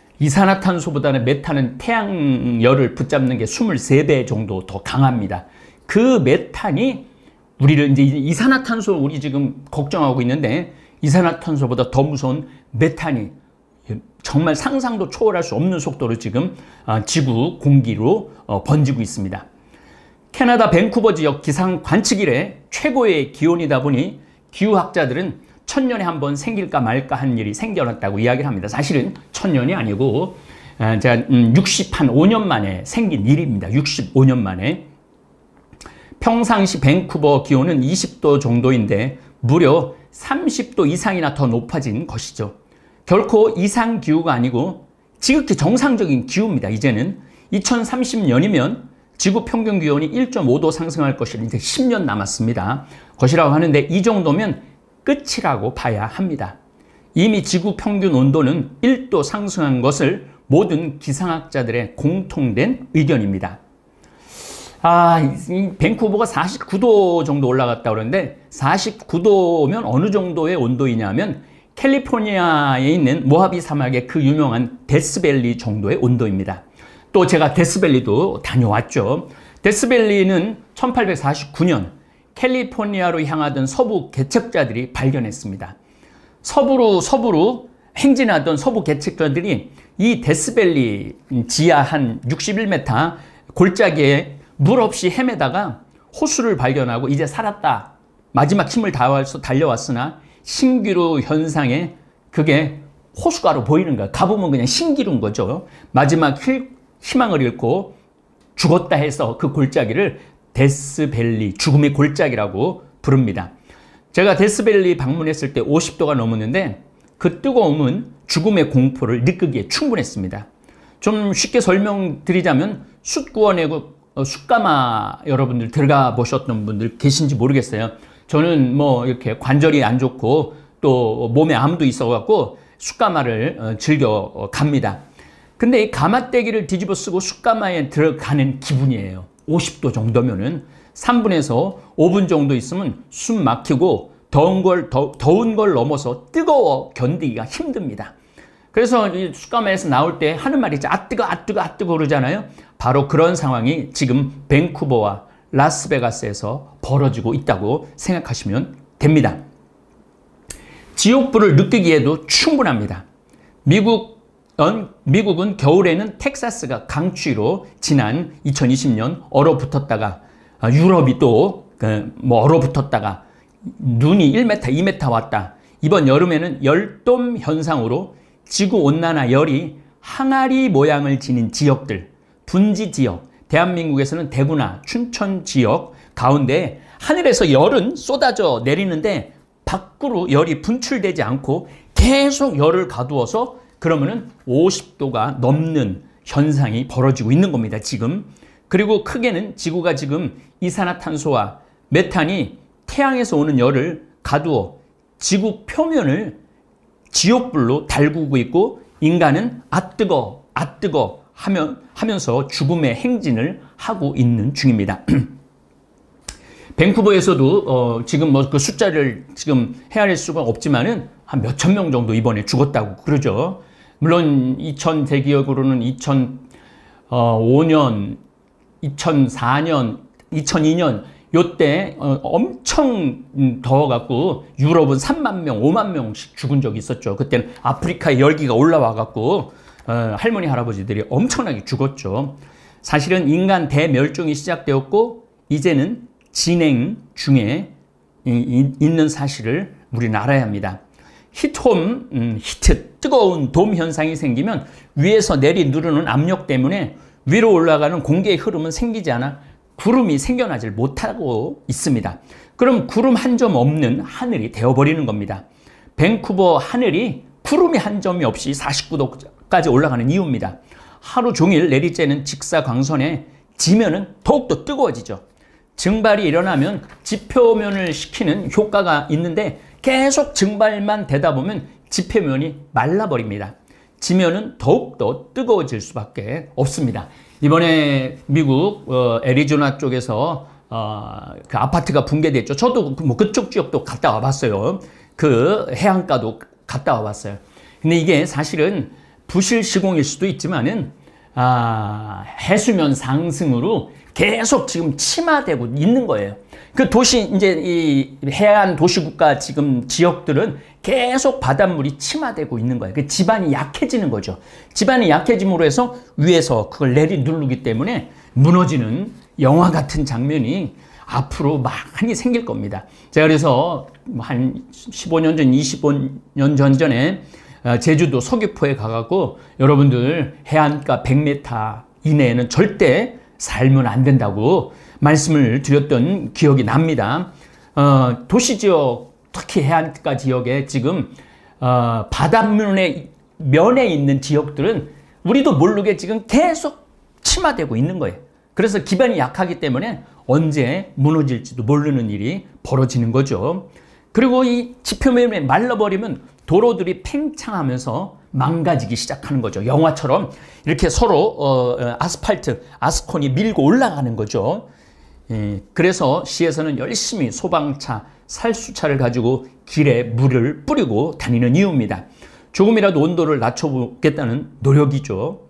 이산화탄소보다는 메탄은 태양열을 붙잡는 게 이십삼 배 정도 더 강합니다. 그 메탄이 우리를 이제 이산화탄소 우리 지금 걱정하고 있는데 이산화탄소보다 더 무서운 메탄이 정말 상상도 초월할 수 없는 속도로 지금 지구 공기로 번지고 있습니다. 캐나다 밴쿠버 지역 기상 관측 이래 최고의 기온이다 보니 기후학자들은 천년에 한 번 생길까 말까 한 일이 생겨났다고 이야기를 합니다. 사실은 천년이 아니고 제가 육십오 년 만에 생긴 일입니다. 육십오 년 만에. 평상시 밴쿠버 기온은 이십 도 정도인데 무려 삼십 도 이상이나 더 높아진 것이죠. 결코 이상기후가 아니고 지극히 정상적인 기후입니다. 이제는 이천삼십 년이면 지구 평균 기온이 일 점 오 도 상승할 것이 이제 십 년 남았습니다. 것이라고 하는데 이 정도면 끝이라고 봐야 합니다. 이미 지구 평균 온도는 일 도 상승한 것을 모든 기상학자들의 공통된 의견입니다. 아, 이 밴쿠버가 사십구 도 정도 올라갔다 그러는데 사십구 도면 어느 정도의 온도이냐면 캘리포니아에 있는 모하비 사막의 그 유명한 데스밸리 정도의 온도입니다. 또 제가 데스밸리도 다녀왔죠. 데스밸리는 천팔백사십구 년 캘리포니아로 향하던 서부 개척자들이 발견했습니다. 서부로 서부로 행진하던 서부 개척자들이 이 데스밸리 지하 한 육십일 미터 골짜기에 물 없이 헤매다가 호수를 발견하고 이제 살았다. 마지막 힘을 다해서 달려왔으나 신기루 현상에 그게 호수가로 보이는 거야. 가보면 그냥 신기루인 거죠. 마지막 희망을 잃고 죽었다 해서 그 골짜기를 데스밸리, 죽음의 골짜기라고 부릅니다. 제가 데스밸리 방문했을 때 오십 도가 넘었는데 그 뜨거움은 죽음의 공포를 느끼기에 충분했습니다. 좀 쉽게 설명드리자면 숯구원의 숯가마 여러분들 들어가 보셨던 분들 계신지 모르겠어요. 저는 뭐 이렇게 관절이 안 좋고 또 몸에 암도 있어갖고 숯가마를 즐겨 갑니다. 근데 이 가마떼기를 뒤집어 쓰고 숯가마에 들어가는 기분이에요. 오십 도 정도면은 삼 분에서 오 분 정도 있으면 숨 막히고 더운 걸, 더, 더운 걸 넘어서 뜨거워 견디기가 힘듭니다. 그래서 이 숯가마에서 나올 때 하는 말이 있죠. 아 뜨거, 아 뜨거, 아 뜨거 그러잖아요. 바로 그런 상황이 지금 밴쿠버와 라스베가스에서 벌어지고 있다고 생각하시면 됩니다. 지옥불을 느끼기에도 충분합니다. 미국, 미국은 겨울에는 텍사스가 강추위로 지난 이천이십 년 얼어붙었다가 유럽이 또 뭐 얼어붙었다가 눈이 일 미터, 이 미터 왔다. 이번 여름에는 열돔 현상으로 지구온난화 열이 항아리 모양을 지닌 지역들, 분지 지역, 대한민국에서는 대구나 춘천 지역 가운데 하늘에서 열은 쏟아져 내리는데 밖으로 열이 분출되지 않고 계속 열을 가두어서 그러면은 오십 도가 넘는 현상이 벌어지고 있는 겁니다, 지금. 그리고 크게는 지구가 지금 이산화탄소와 메탄이 태양에서 오는 열을 가두어 지구 표면을 지옥불로 달구고 있고 인간은 아 뜨거, 아 뜨거 하며, 하면서 죽음의 행진을 하고 있는 중입니다. 밴쿠버에서도 어, 지금 뭐 그 숫자를 지금 헤아릴 수가 없지만은 한 몇천 명 정도 이번에 죽었다고 그러죠. 물론 이천 제 기억으로는 이천오 년, 이천사 년, 이천이 년 요때 어, 엄청 더워갖고 유럽은 삼만 명, 오만 명씩 죽은 적이 있었죠. 그때는 아프리카에 열기가 올라와갖고 어, 할머니, 할아버지들이 엄청나게 죽었죠. 사실은 인간 대멸종이 시작되었고 이제는 진행 중에 이, 있는 사실을 우리는 알아야 합니다. 히트홈, 음, 히트, 뜨거운 돔 현상이 생기면 위에서 내리 누르는 압력 때문에 위로 올라가는 공기의 흐름은 생기지 않아 구름이 생겨나질 못하고 있습니다. 그럼 구름 한 점 없는 하늘이 되어버리는 겁니다. 밴쿠버 하늘이 구름이 한 점이 없이 사십구 도까지 올라가는 이유입니다. 하루 종일 내리쬐는 직사광선에 지면은 더욱더 뜨거워지죠. 증발이 일어나면 지표면을 식히는 효과가 있는데 계속 증발만 되다 보면 지표면이 말라버립니다. 지면은 더욱더 뜨거워질 수밖에 없습니다. 이번에 미국 어, 애리조나 쪽에서 어, 그 아파트가 붕괴됐죠. 저도 뭐 그쪽 지역도 갔다 와봤어요. 그 해안가도 갔다 와봤어요. 근데 이게 사실은 부실 시공일 수도 있지만은 아, 해수면 상승으로 계속 지금 침하되고 있는 거예요. 그 도시, 이제 이 해안 도시국가 지금 지역들은 계속 바닷물이 침하되고 있는 거예요. 그 지반이 약해지는 거죠. 지반이 약해짐으로 해서 위에서 그걸 내리 누르기 때문에 무너지는 영화 같은 장면이 앞으로 많이 생길 겁니다. 제가 그래서 한 십오 년 전, 이십오 년 전 전에 제주도 서귀포에 가갖고 여러분들 해안가 백 미터 이내에는 절대 살면 안 된다고 말씀을 드렸던 기억이 납니다. 어, 도시지역, 특히 해안가 지역에 지금 어, 바닷면에 면에 있는 지역들은 우리도 모르게 지금 계속 침하되고 있는 거예요. 그래서 기반이 약하기 때문에 언제 무너질지도 모르는 일이 벌어지는 거죠. 그리고 이 지표면이 말라버리면 도로들이 팽창하면서 망가지기 시작하는 거죠. 영화처럼 이렇게 서로 어, 아스팔트, 아스콘이 밀고 올라가는 거죠. 예, 그래서 시에서는 열심히 소방차, 살수차를 가지고 길에 물을 뿌리고 다니는 이유입니다. 조금이라도 온도를 낮춰보겠다는 노력이죠.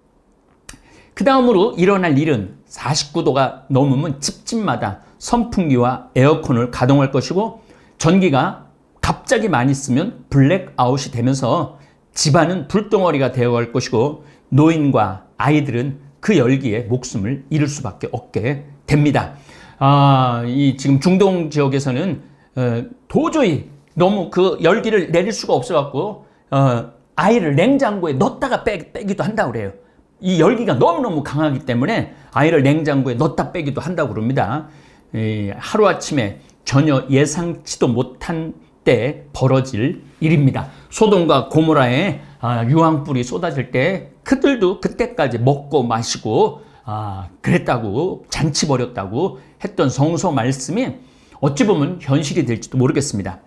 그 다음으로 일어날 일은 사십구 도가 넘으면 집집마다 선풍기와 에어컨을 가동할 것이고, 전기가 갑자기 많이 쓰면 블랙아웃이 되면서 집안은 불덩어리가 되어갈 것이고, 노인과 아이들은 그 열기에 목숨을 잃을 수밖에 없게 됩니다. 아, 이 지금 중동 지역에서는 어, 도저히 너무 그 열기를 내릴 수가 없어갖고 어, 아이를 냉장고에 넣었다가 빼, 빼기도 한다고 그래요. 이 열기가 너무너무 강하기 때문에 아이를 냉장고에 넣었다 빼기도 한다고 그럽니다. 이, 하루아침에 전혀 예상치도 못한 때 벌어질 일입니다. 소돔과 고모라에 아, 유황불이 쏟아질 때 그들도 그때까지 먹고 마시고 아, 그랬다고, 잔치 벌였다고 했던 성서 말씀이 어찌 보면 현실이 될지도 모르겠습니다.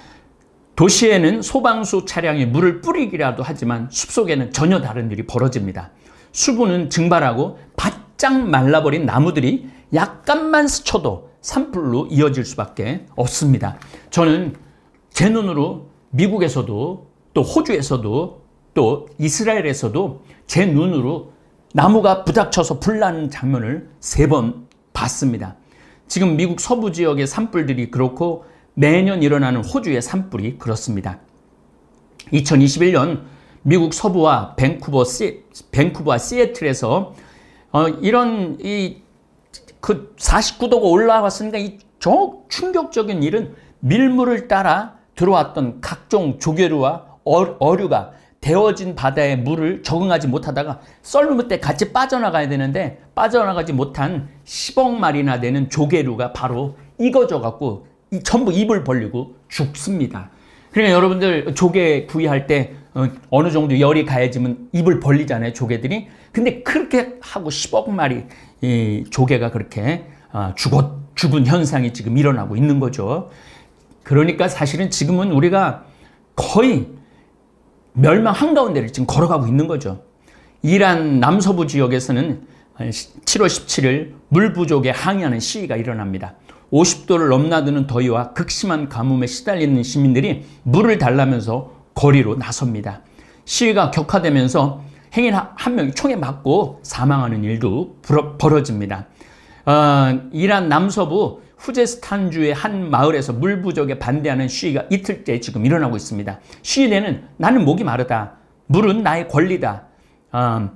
도시에는 소방수 차량이 물을 뿌리기라도 하지만 숲속에는 전혀 다른 일이 벌어집니다. 수분은 증발하고 바짝 말라버린 나무들이 약간만 스쳐도 산불로 이어질 수밖에 없습니다. 저는 제 눈으로 미국에서도 또 호주에서도 또 이스라엘에서도 제 눈으로 나무가 부닥쳐서 불나는 장면을 세 번 봤습니다. 지금 미국 서부 지역의 산불들이 그렇고 매년 일어나는 호주의 산불이 그렇습니다. 이천이십일 년 미국 서부와 밴쿠버, 시, 밴쿠버와 시애틀에서 어, 이런 이 그 사십구 도가 올라왔으니까 이 저 충격적인 일은 밀물을 따라 들어왔던 각종 조개류와 어, 어류가 데워진 바다의 물을 적응하지 못하다가 썰물 때 같이 빠져나가야 되는데 빠져나가지 못한 십억 마리나 되는 조개류가 바로 익어져 갖고 이, 전부 입을 벌리고 죽습니다. 그러니까 여러분들 조개 구이할 때 어, 어느 정도 열이 가해지면 입을 벌리잖아요, 조개들이. 근데 그렇게 하고 십억 마리 이 조개가 그렇게 어, 죽었, 죽은 현상이 지금 일어나고 있는 거죠. 그러니까 사실은 지금은 우리가 거의 멸망 한가운데를 지금 걸어가고 있는 거죠. 이란 남서부 지역에서는 칠월 십칠일 물 부족에 항의하는 시위가 일어납니다. 오십 도를 넘나드는 더위와 극심한 가뭄에 시달리는 시민들이 물을 달라면서 거리로 나섭니다. 시위가 격화되면서 행인 한 명이 총에 맞고 사망하는 일도 벌어집니다. 어, 이란 남서부 후제스탄주의 한 마을에서 물 부족에 반대하는 시위가 이틀째 지금 일어나고 있습니다. 시위대는 나는 목이 마르다. 물은 나의 권리다. 어,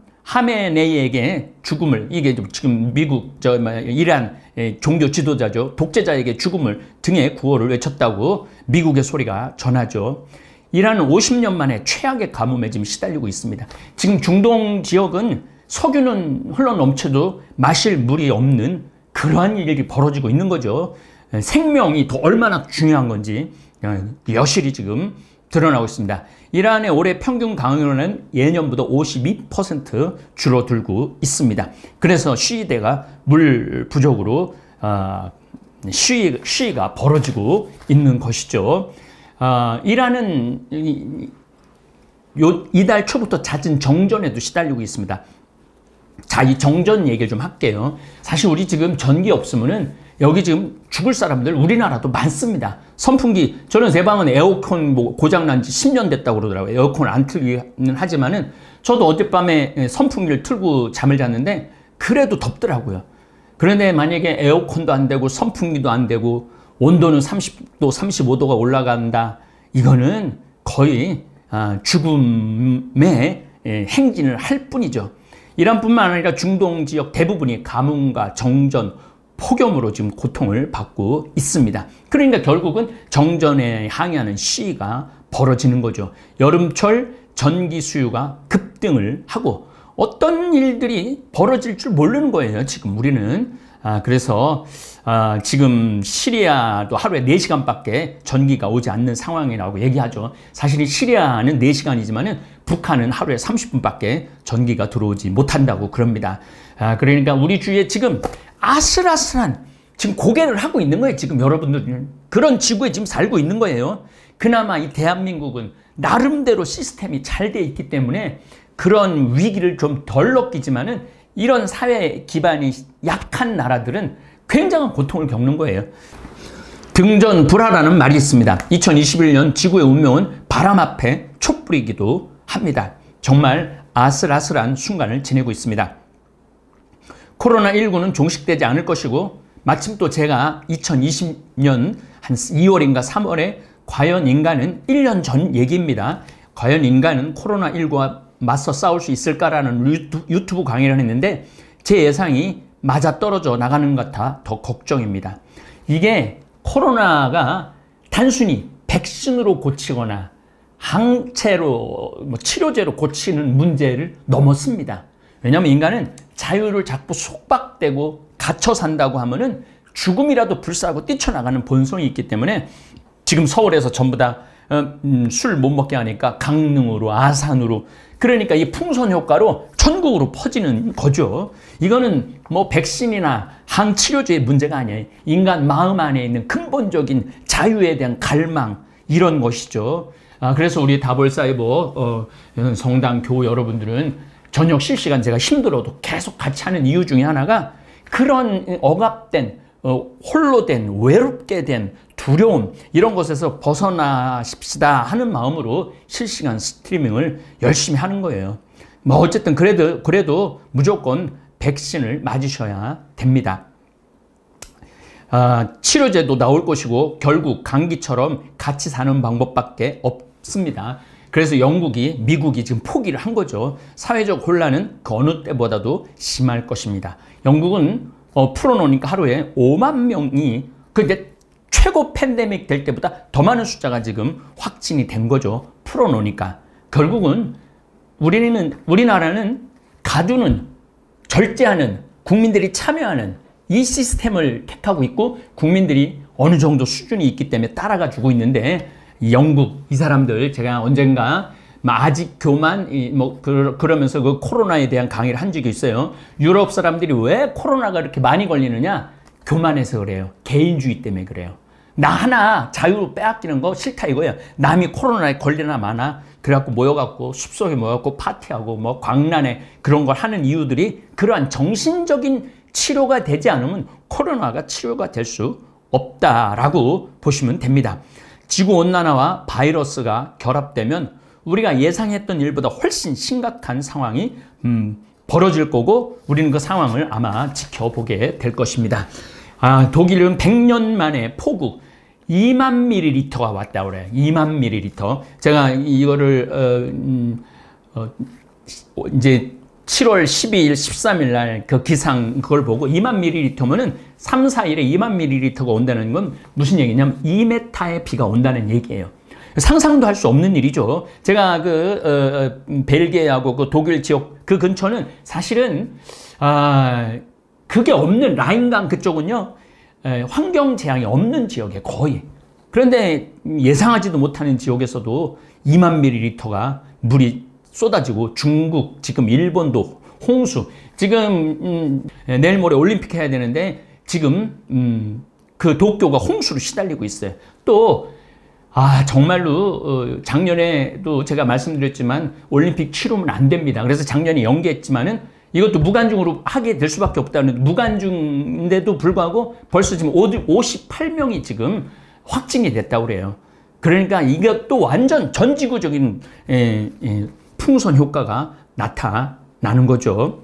하메네이에게 죽음을, 이게 지금 미국, 저, 이란 종교 지도자죠. 독재자에게 죽음을 등에 구호를 외쳤다고 미국의 소리가 전하죠. 이란은 오십 년 만에 최악의 가뭄에 지금 시달리고 있습니다. 지금 중동 지역은 석유는 흘러넘쳐도 마실 물이 없는 그러한 일이 벌어지고 있는 거죠. 생명이 더 얼마나 중요한 건지 여실히 지금 드러나고 있습니다. 이란의 올해 평균 강우량은 예년보다 오십이 퍼센트 줄어들고 있습니다. 그래서 시위대가 물 부족으로 어, 시위, 시위가 벌어지고 있는 것이죠. 어, 이란은 요, 이달 초부터 잦은 정전에도 시달리고 있습니다. 자, 이 정전 얘기를 좀 할게요. 사실 우리 지금 전기 없으면은 여기 지금 죽을 사람들 우리나라도 많습니다. 선풍기, 저는 제 방은 에어컨 뭐 고장난 지 십 년 됐다고 그러더라고요. 에어컨을 안 틀기는 하지만은 저도 어젯밤에 선풍기를 틀고 잠을 잤는데 그래도 덥더라고요. 그런데 만약에 에어컨도 안 되고 선풍기도 안 되고 온도는 삼십 도, 삼십오 도가 올라간다. 이거는 거의 죽음의 행진을 할 뿐이죠. 이란뿐만 아니라 중동 지역 대부분이 가뭄과 정전, 폭염으로 지금 고통을 받고 있습니다. 그러니까 결국은 정전에 항의하는 시위가 벌어지는 거죠. 여름철 전기 수요가 급등을 하고 어떤 일들이 벌어질 줄 모르는 거예요. 지금 우리는. 아, 그래서 아, 지금 시리아도 하루에 네 시간밖에 전기가 오지 않는 상황이라고 얘기하죠. 사실 시리아는 네 시간이지만은 북한은 하루에 삼십 분밖에 전기가 들어오지 못한다고 그럽니다. 아, 그러니까 우리 주위에 지금 아슬아슬한 지금 고개를 하고 있는 거예요. 지금 여러분들 그런 지구에 지금 살고 있는 거예요. 그나마 이 대한민국은 나름대로 시스템이 잘 돼 있기 때문에 그런 위기를 좀 덜 느끼지만은 이런 사회 기반이 약한 나라들은 굉장한 고통을 겪는 거예요. 등전불화라는 말이 있습니다. 이천이십일 년 지구의 운명은 바람 앞에 촛불이기도 합니다. 정말 아슬아슬한 순간을 지내고 있습니다. 코로나십구는 종식되지 않을 것이고 마침 또 제가 이천이십 년 한 이월인가 삼월에 과연 인간은 일 년 전 얘기입니다. 과연 인간은 코로나십구와 맞서 싸울 수 있을까라는 유튜브 강의를 했는데 제 예상이 맞아떨어져 나가는 것 같아 더 걱정입니다. 이게 코로나가 단순히 백신으로 고치거나 항체로 뭐 치료제로 고치는 문제를 넘었습니다. 왜냐하면 인간은 자유를 자꾸 속박되고 갇혀 산다고 하면은 죽음이라도 불사하고 뛰쳐나가는 본성이 있기 때문에 지금 서울에서 전부 다 술 못 먹게 하니까 강릉으로 아산으로 그러니까 이 풍선 효과로 전국으로 퍼지는 거죠. 이거는 뭐 백신이나 항치료제의 문제가 아니에요. 인간 마음 안에 있는 근본적인 자유에 대한 갈망 이런 것이죠. 아, 그래서 우리 다볼사이버 어, 성당 교우 여러분들은 저녁 실시간 제가 힘들어도 계속 같이 하는 이유 중에 하나가 그런 억압된 어, 홀로 된 외롭게 된 두려움 이런 것에서 벗어나십시다 하는 마음으로 실시간 스트리밍을 열심히 하는 거예요. 뭐 어쨌든 그래도 그래도 무조건 백신을 맞으셔야 됩니다. 아, 치료제도 나올 것이고 결국 감기처럼 같이 사는 방법밖에 없습니다. 그래서 영국이 미국이 지금 포기를 한 거죠. 사회적 혼란은 그 어느 때보다도 심할 것입니다. 영국은 어, 풀어놓으니까 하루에 오만 명이 근데 최고 팬데믹 될 때보다 더 많은 숫자가 지금 확진이 된 거죠. 풀어놓으니까. 결국은 우리는, 우리나라는 가두는, 절제하는, 국민들이 참여하는 이 시스템을 택하고 있고 국민들이 어느 정도 수준이 있기 때문에 따라가 주고 있는데 영국 이 사람들 제가 언젠가 아직 교만 뭐 그러면서 그 코로나에 대한 강의를 한 적이 있어요. 유럽 사람들이 왜 코로나가 이렇게 많이 걸리느냐? 교만해서 그래요. 개인주의 때문에 그래요. 나 하나 자유 빼앗기는 거 싫다 이거예요. 남이 코로나에 걸리나 마나 그래갖고 모여갖고 숲속에 모여갖고 파티하고 뭐 광란에 그런 걸 하는 이유들이 그러한 정신적인 치료가 되지 않으면 코로나가 치료가 될 수 없다라고 보시면 됩니다. 지구온난화와 바이러스가 결합되면 우리가 예상했던 일보다 훨씬 심각한 상황이 음, 벌어질 거고 우리는 그 상황을 아마 지켜보게 될 것입니다. 아, 독일은 백 년 만에 폭우 이만 밀리리터가 왔다 그래요. 이만 밀리리터. 제가 이거를 어, 음, 어, 이제 칠월 십이일, 십삼일 날 그 기상 그걸 보고 이만 밀리리터면은 삼, 사일에 이만 밀리리터가 온다는 건 무슨 얘기냐면 이 미터의 비가 온다는 얘기예요. 상상도 할 수 없는 일이죠. 제가 그 어, 벨기에하고 그 독일 지역 그 근처는 사실은 아 그게 없는 라인강 그쪽은요 에, 환경 재앙이 없는 지역에 거의. 그런데 예상하지도 못하는 지역에서도 이만 밀리리터가 물이 쏟아지고 중국 지금 일본도 홍수 지금 음, 내일 모레 올림픽 해야 되는데 지금 음, 그 도쿄가 홍수로 시달리고 있어요. 또 아 정말로 어, 작년에도 제가 말씀드렸지만 올림픽 치르면 안 됩니다. 그래서 작년에 연기했지만은 이것도 무관중으로 하게 될 수밖에 없다는 무관중인데도 불구하고 벌써 지금 오십팔 명이 지금 확진이 됐다고 그래요. 그러니까 이것도 완전 전지구적인 에, 에, 풍선 효과가 나타나는 거죠.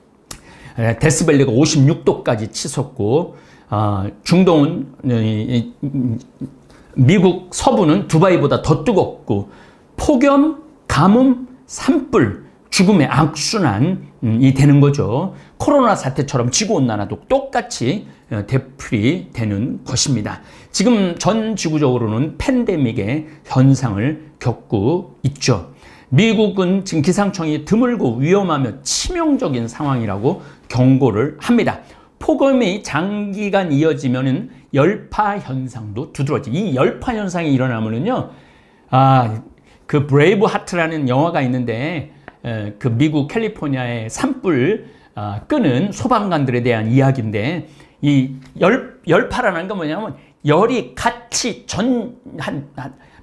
에, 데스밸리가 오십육 도까지 치솟고 어, 중동은 에, 에, 미국 서부는 두바이보다 더 뜨겁고 폭염, 가뭄, 산불, 죽음의 악순환이 되는 거죠. 코로나 사태처럼 지구온난화도 똑같이 되풀이 되는 것입니다. 지금 전 지구적으로는 팬데믹의 현상을 겪고 있죠. 미국은 지금 기상청이 드물고 위험하며 치명적인 상황이라고 경고를 합니다. 폭염이 장기간 이어지면은 열파 현상도 두드러지. 이 열파 현상이 일어나면은요, 아, 그 브레이브 하트라는 영화가 있는데, 에, 그 미국 캘리포니아의 산불 아, 끄는 소방관들에 대한 이야기인데, 이 열, 열파라는 건 뭐냐면, 열이 같이 전, 한, 한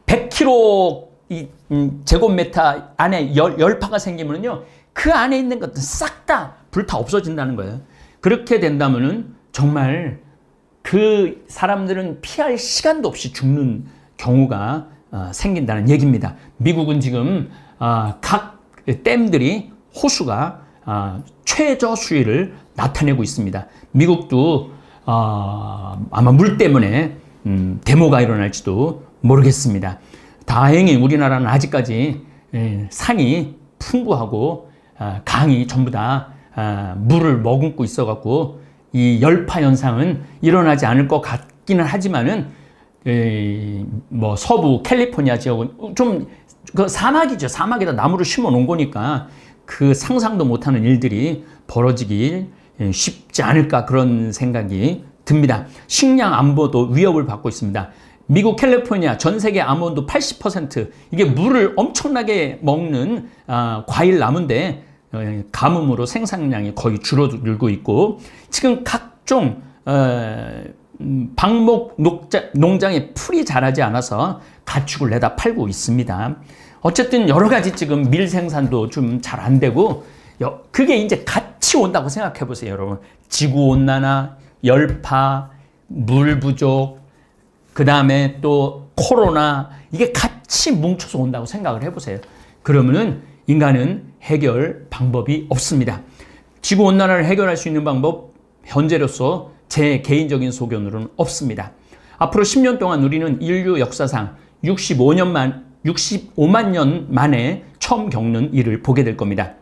백 킬로미터 이, 음, 제곱미터 안에 열, 열파가 생기면요, 그 안에 있는 것들 싹 다 불타 없어진다는 거예요. 그렇게 된다면은 정말 그 사람들은 피할 시간도 없이 죽는 경우가 어, 생긴다는 얘기입니다. 미국은 지금 어, 각 댐들이 호수가 어, 최저 수위를 나타내고 있습니다. 미국도 어, 아마 물 때문에 음, 데모가 일어날지도 모르겠습니다. 다행히 우리나라는 아직까지 예, 산이 풍부하고 어, 강이 전부 다 어, 물을 머금고 있어갖고 이 열파 현상은 일어나지 않을 것 같기는 하지만은 에, 뭐 서부 캘리포니아 지역은 좀 그 사막이죠. 사막에다 나무를 심어 놓은 거니까 그 상상도 못하는 일들이 벌어지기 쉽지 않을까 그런 생각이 듭니다. 식량 안보도 위협을 받고 있습니다. 미국 캘리포니아 전 세계 아몬드 팔십 퍼센트 이게 물을 엄청나게 먹는 아, 과일 나무인데 어, 가뭄으로 생산량이 거의 줄어들고 있고 지금 각종 어, 음, 방목 녹자, 농장에 풀이 자라지 않아서 가축을 내다 팔고 있습니다. 어쨌든 여러 가지 지금 밀 생산도 좀 잘 안 되고 그게 이제 같이 온다고 생각해 보세요, 여러분. 지구온난화, 열파, 물 부족, 그 다음에 또 코로나 이게 같이 뭉쳐서 온다고 생각을 해보세요. 그러면은 인간은 해결 방법이 없습니다. 지구온난화를 해결할 수 있는 방법 현재로서 제 개인적인 소견으로는 없습니다. 앞으로 십 년 동안 우리는 인류 역사상 육십오 년만, 육십오만 년 만에 처음 겪는 일을 보게 될 겁니다.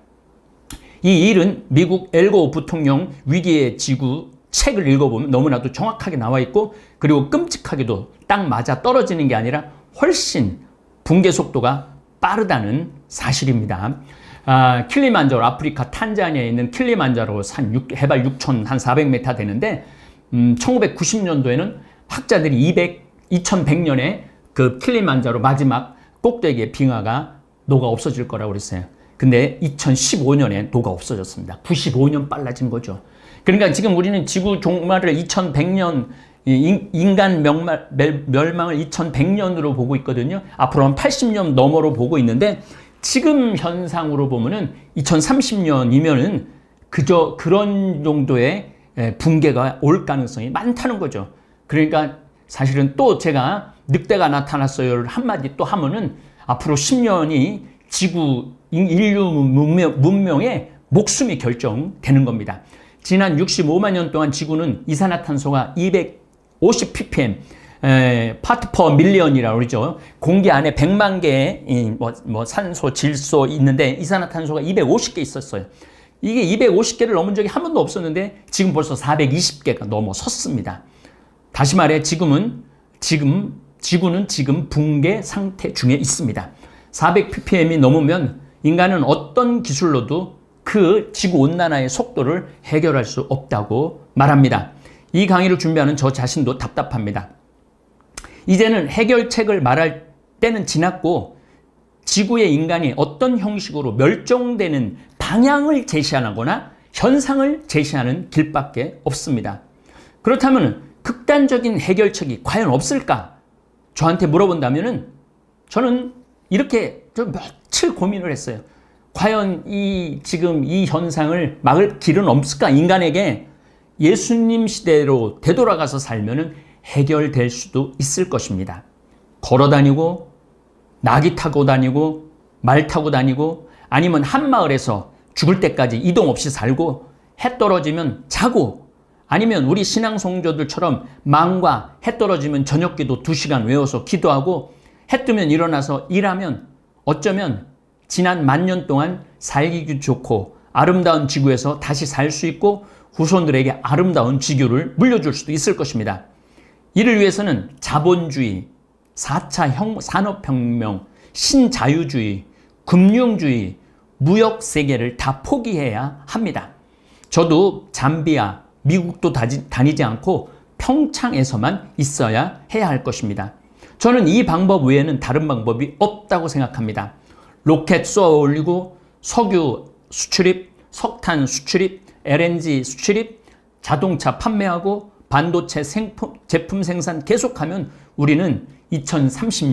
이 일은 미국 엘고 부통령 위기의 지구 책을 읽어보면 너무나도 정확하게 나와 있고 그리고 끔찍하게도 딱 맞아 떨어지는 게 아니라 훨씬 붕괴 속도가 빠르다는 사실입니다. 아, 킬리만자로 아프리카 탄자니아에 있는 킬리만자로 산 육, 해발 육천사백 미터 되는데 음, 천구백구십 년도에는 학자들이 이백, 이천백 년에 그 킬리만자로 마지막 꼭대기의 빙하가 녹아 없어질 거라고 그랬어요. 근데 이천십오 년에 녹아 없어졌습니다. 구십오 년 빨라진 거죠. 그러니까 지금 우리는 지구 종말을 이천백 년, 인간 멸망, 멸망을 이천백 년으로 보고 있거든요. 앞으로 한 팔십 년 너머로 보고 있는데 지금 현상으로 보면은 이천삼십 년이면은 그저 그런 정도의 붕괴가 올 가능성이 많다는 거죠. 그러니까 사실은 또 제가 늑대가 나타났어요를 한마디 또 하면은 앞으로 십 년이 지구 인류 문명, 문명의 목숨이 결정되는 겁니다. 지난 육십오만 년 동안 지구는 이산화탄소가 이백오십 ppm 에, 파트 퍼 밀리언이라고 그러죠. 공기 안에 백만 개의 뭐, 뭐 산소, 질소 있는데 이산화탄소가 이백오십 개 있었어요. 이게 이백오십 개를 넘은 적이 한 번도 없었는데 지금 벌써 사백이십 개가 넘어섰습니다. 다시 말해 지금은 지금 지구는 지금 붕괴 상태 중에 있습니다. 사백 ppm이 넘으면 인간은 어떤 기술로도 그 지구온난화의 속도를 해결할 수 없다고 말합니다. 이 강의를 준비하는 저 자신도 답답합니다. 이제는 해결책을 말할 때는 지났고 지구의 인간이 어떤 형식으로 멸종되는 방향을 제시하거나 현상을 제시하는 길밖에 없습니다. 그렇다면 극단적인 해결책이 과연 없을까? 저한테 물어본다면 저는 이렇게 좀 며칠 고민을 했어요. 과연 이 지금 이 현상을 막을 길은 없을까? 인간에게 예수님 시대로 되돌아가서 살면은 해결될 수도 있을 것입니다. 걸어 다니고 나귀 타고 다니고 말 타고 다니고 아니면 한 마을에서 죽을 때까지 이동 없이 살고 해 떨어지면 자고 아니면 우리 신앙 성도들처럼 망과 해 떨어지면 저녁기도 두 시간 외워서 기도하고 해 뜨면 일어나서 일하면 어쩌면 지난 만 년 동안 살기 좋고 아름다운 지구에서 다시 살 수 있고 후손들에게 아름다운 지구를 물려줄 수도 있을 것입니다. 이를 위해서는 자본주의, 사 차 산업혁명, 신자유주의, 금융주의, 무역세계를 다 포기해야 합니다. 저도 잠비아, 미국도 다니지 않고 평창에서만 있어야 해야 할 것입니다. 저는 이 방법 외에는 다른 방법이 없다고 생각합니다. 로켓 쏘아 올리고 석유 수출입, 석탄 수출입, 엘엔지 수출입, 자동차 판매하고 반도체 생품, 제품 생산 계속하면 우리는 이천삼십 년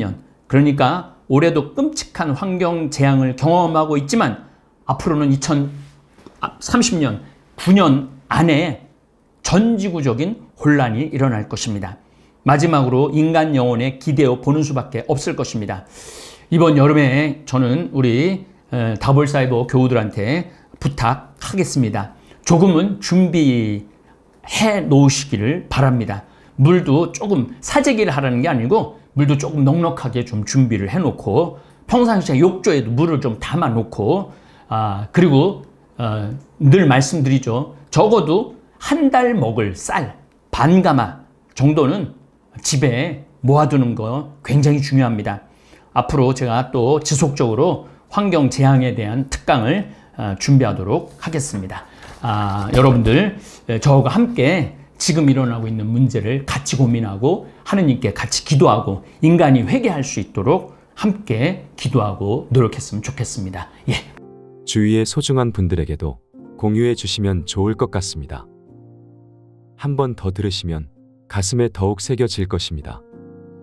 그러니까 올해도 끔찍한 환경 재앙을 경험하고 있지만 앞으로는 이천삼십 년, 구 년 안에 전지구적인 혼란이 일어날 것입니다. 마지막으로 인간 영혼에 기대어 보는 수밖에 없을 것입니다. 이번 여름에 저는 우리 다볼사이버 교우들한테 부탁하겠습니다. 조금은 준비해 놓으시기를 바랍니다. 물도 조금 사재기를 하라는 게 아니고 물도 조금 넉넉하게 좀 준비를 해놓고 평상시에 욕조에도 물을 좀 담아 놓고 아 그리고 어, 늘 말씀드리죠. 적어도 한 달 먹을 쌀 반가마 정도는 집에 모아두는 거 굉장히 중요합니다. 앞으로 제가 또 지속적으로 환경 재앙에 대한 특강을 어, 준비하도록 하겠습니다. 아, 여러분들 저와 함께 지금 일어나고 있는 문제를 같이 고민하고 하느님께 같이 기도하고 인간이 회개할 수 있도록 함께 기도하고 노력했으면 좋겠습니다. 예. 주위의 소중한 분들에게도 공유해 주시면 좋을 것 같습니다. 한 번 더 들으시면 가슴에 더욱 새겨질 것입니다.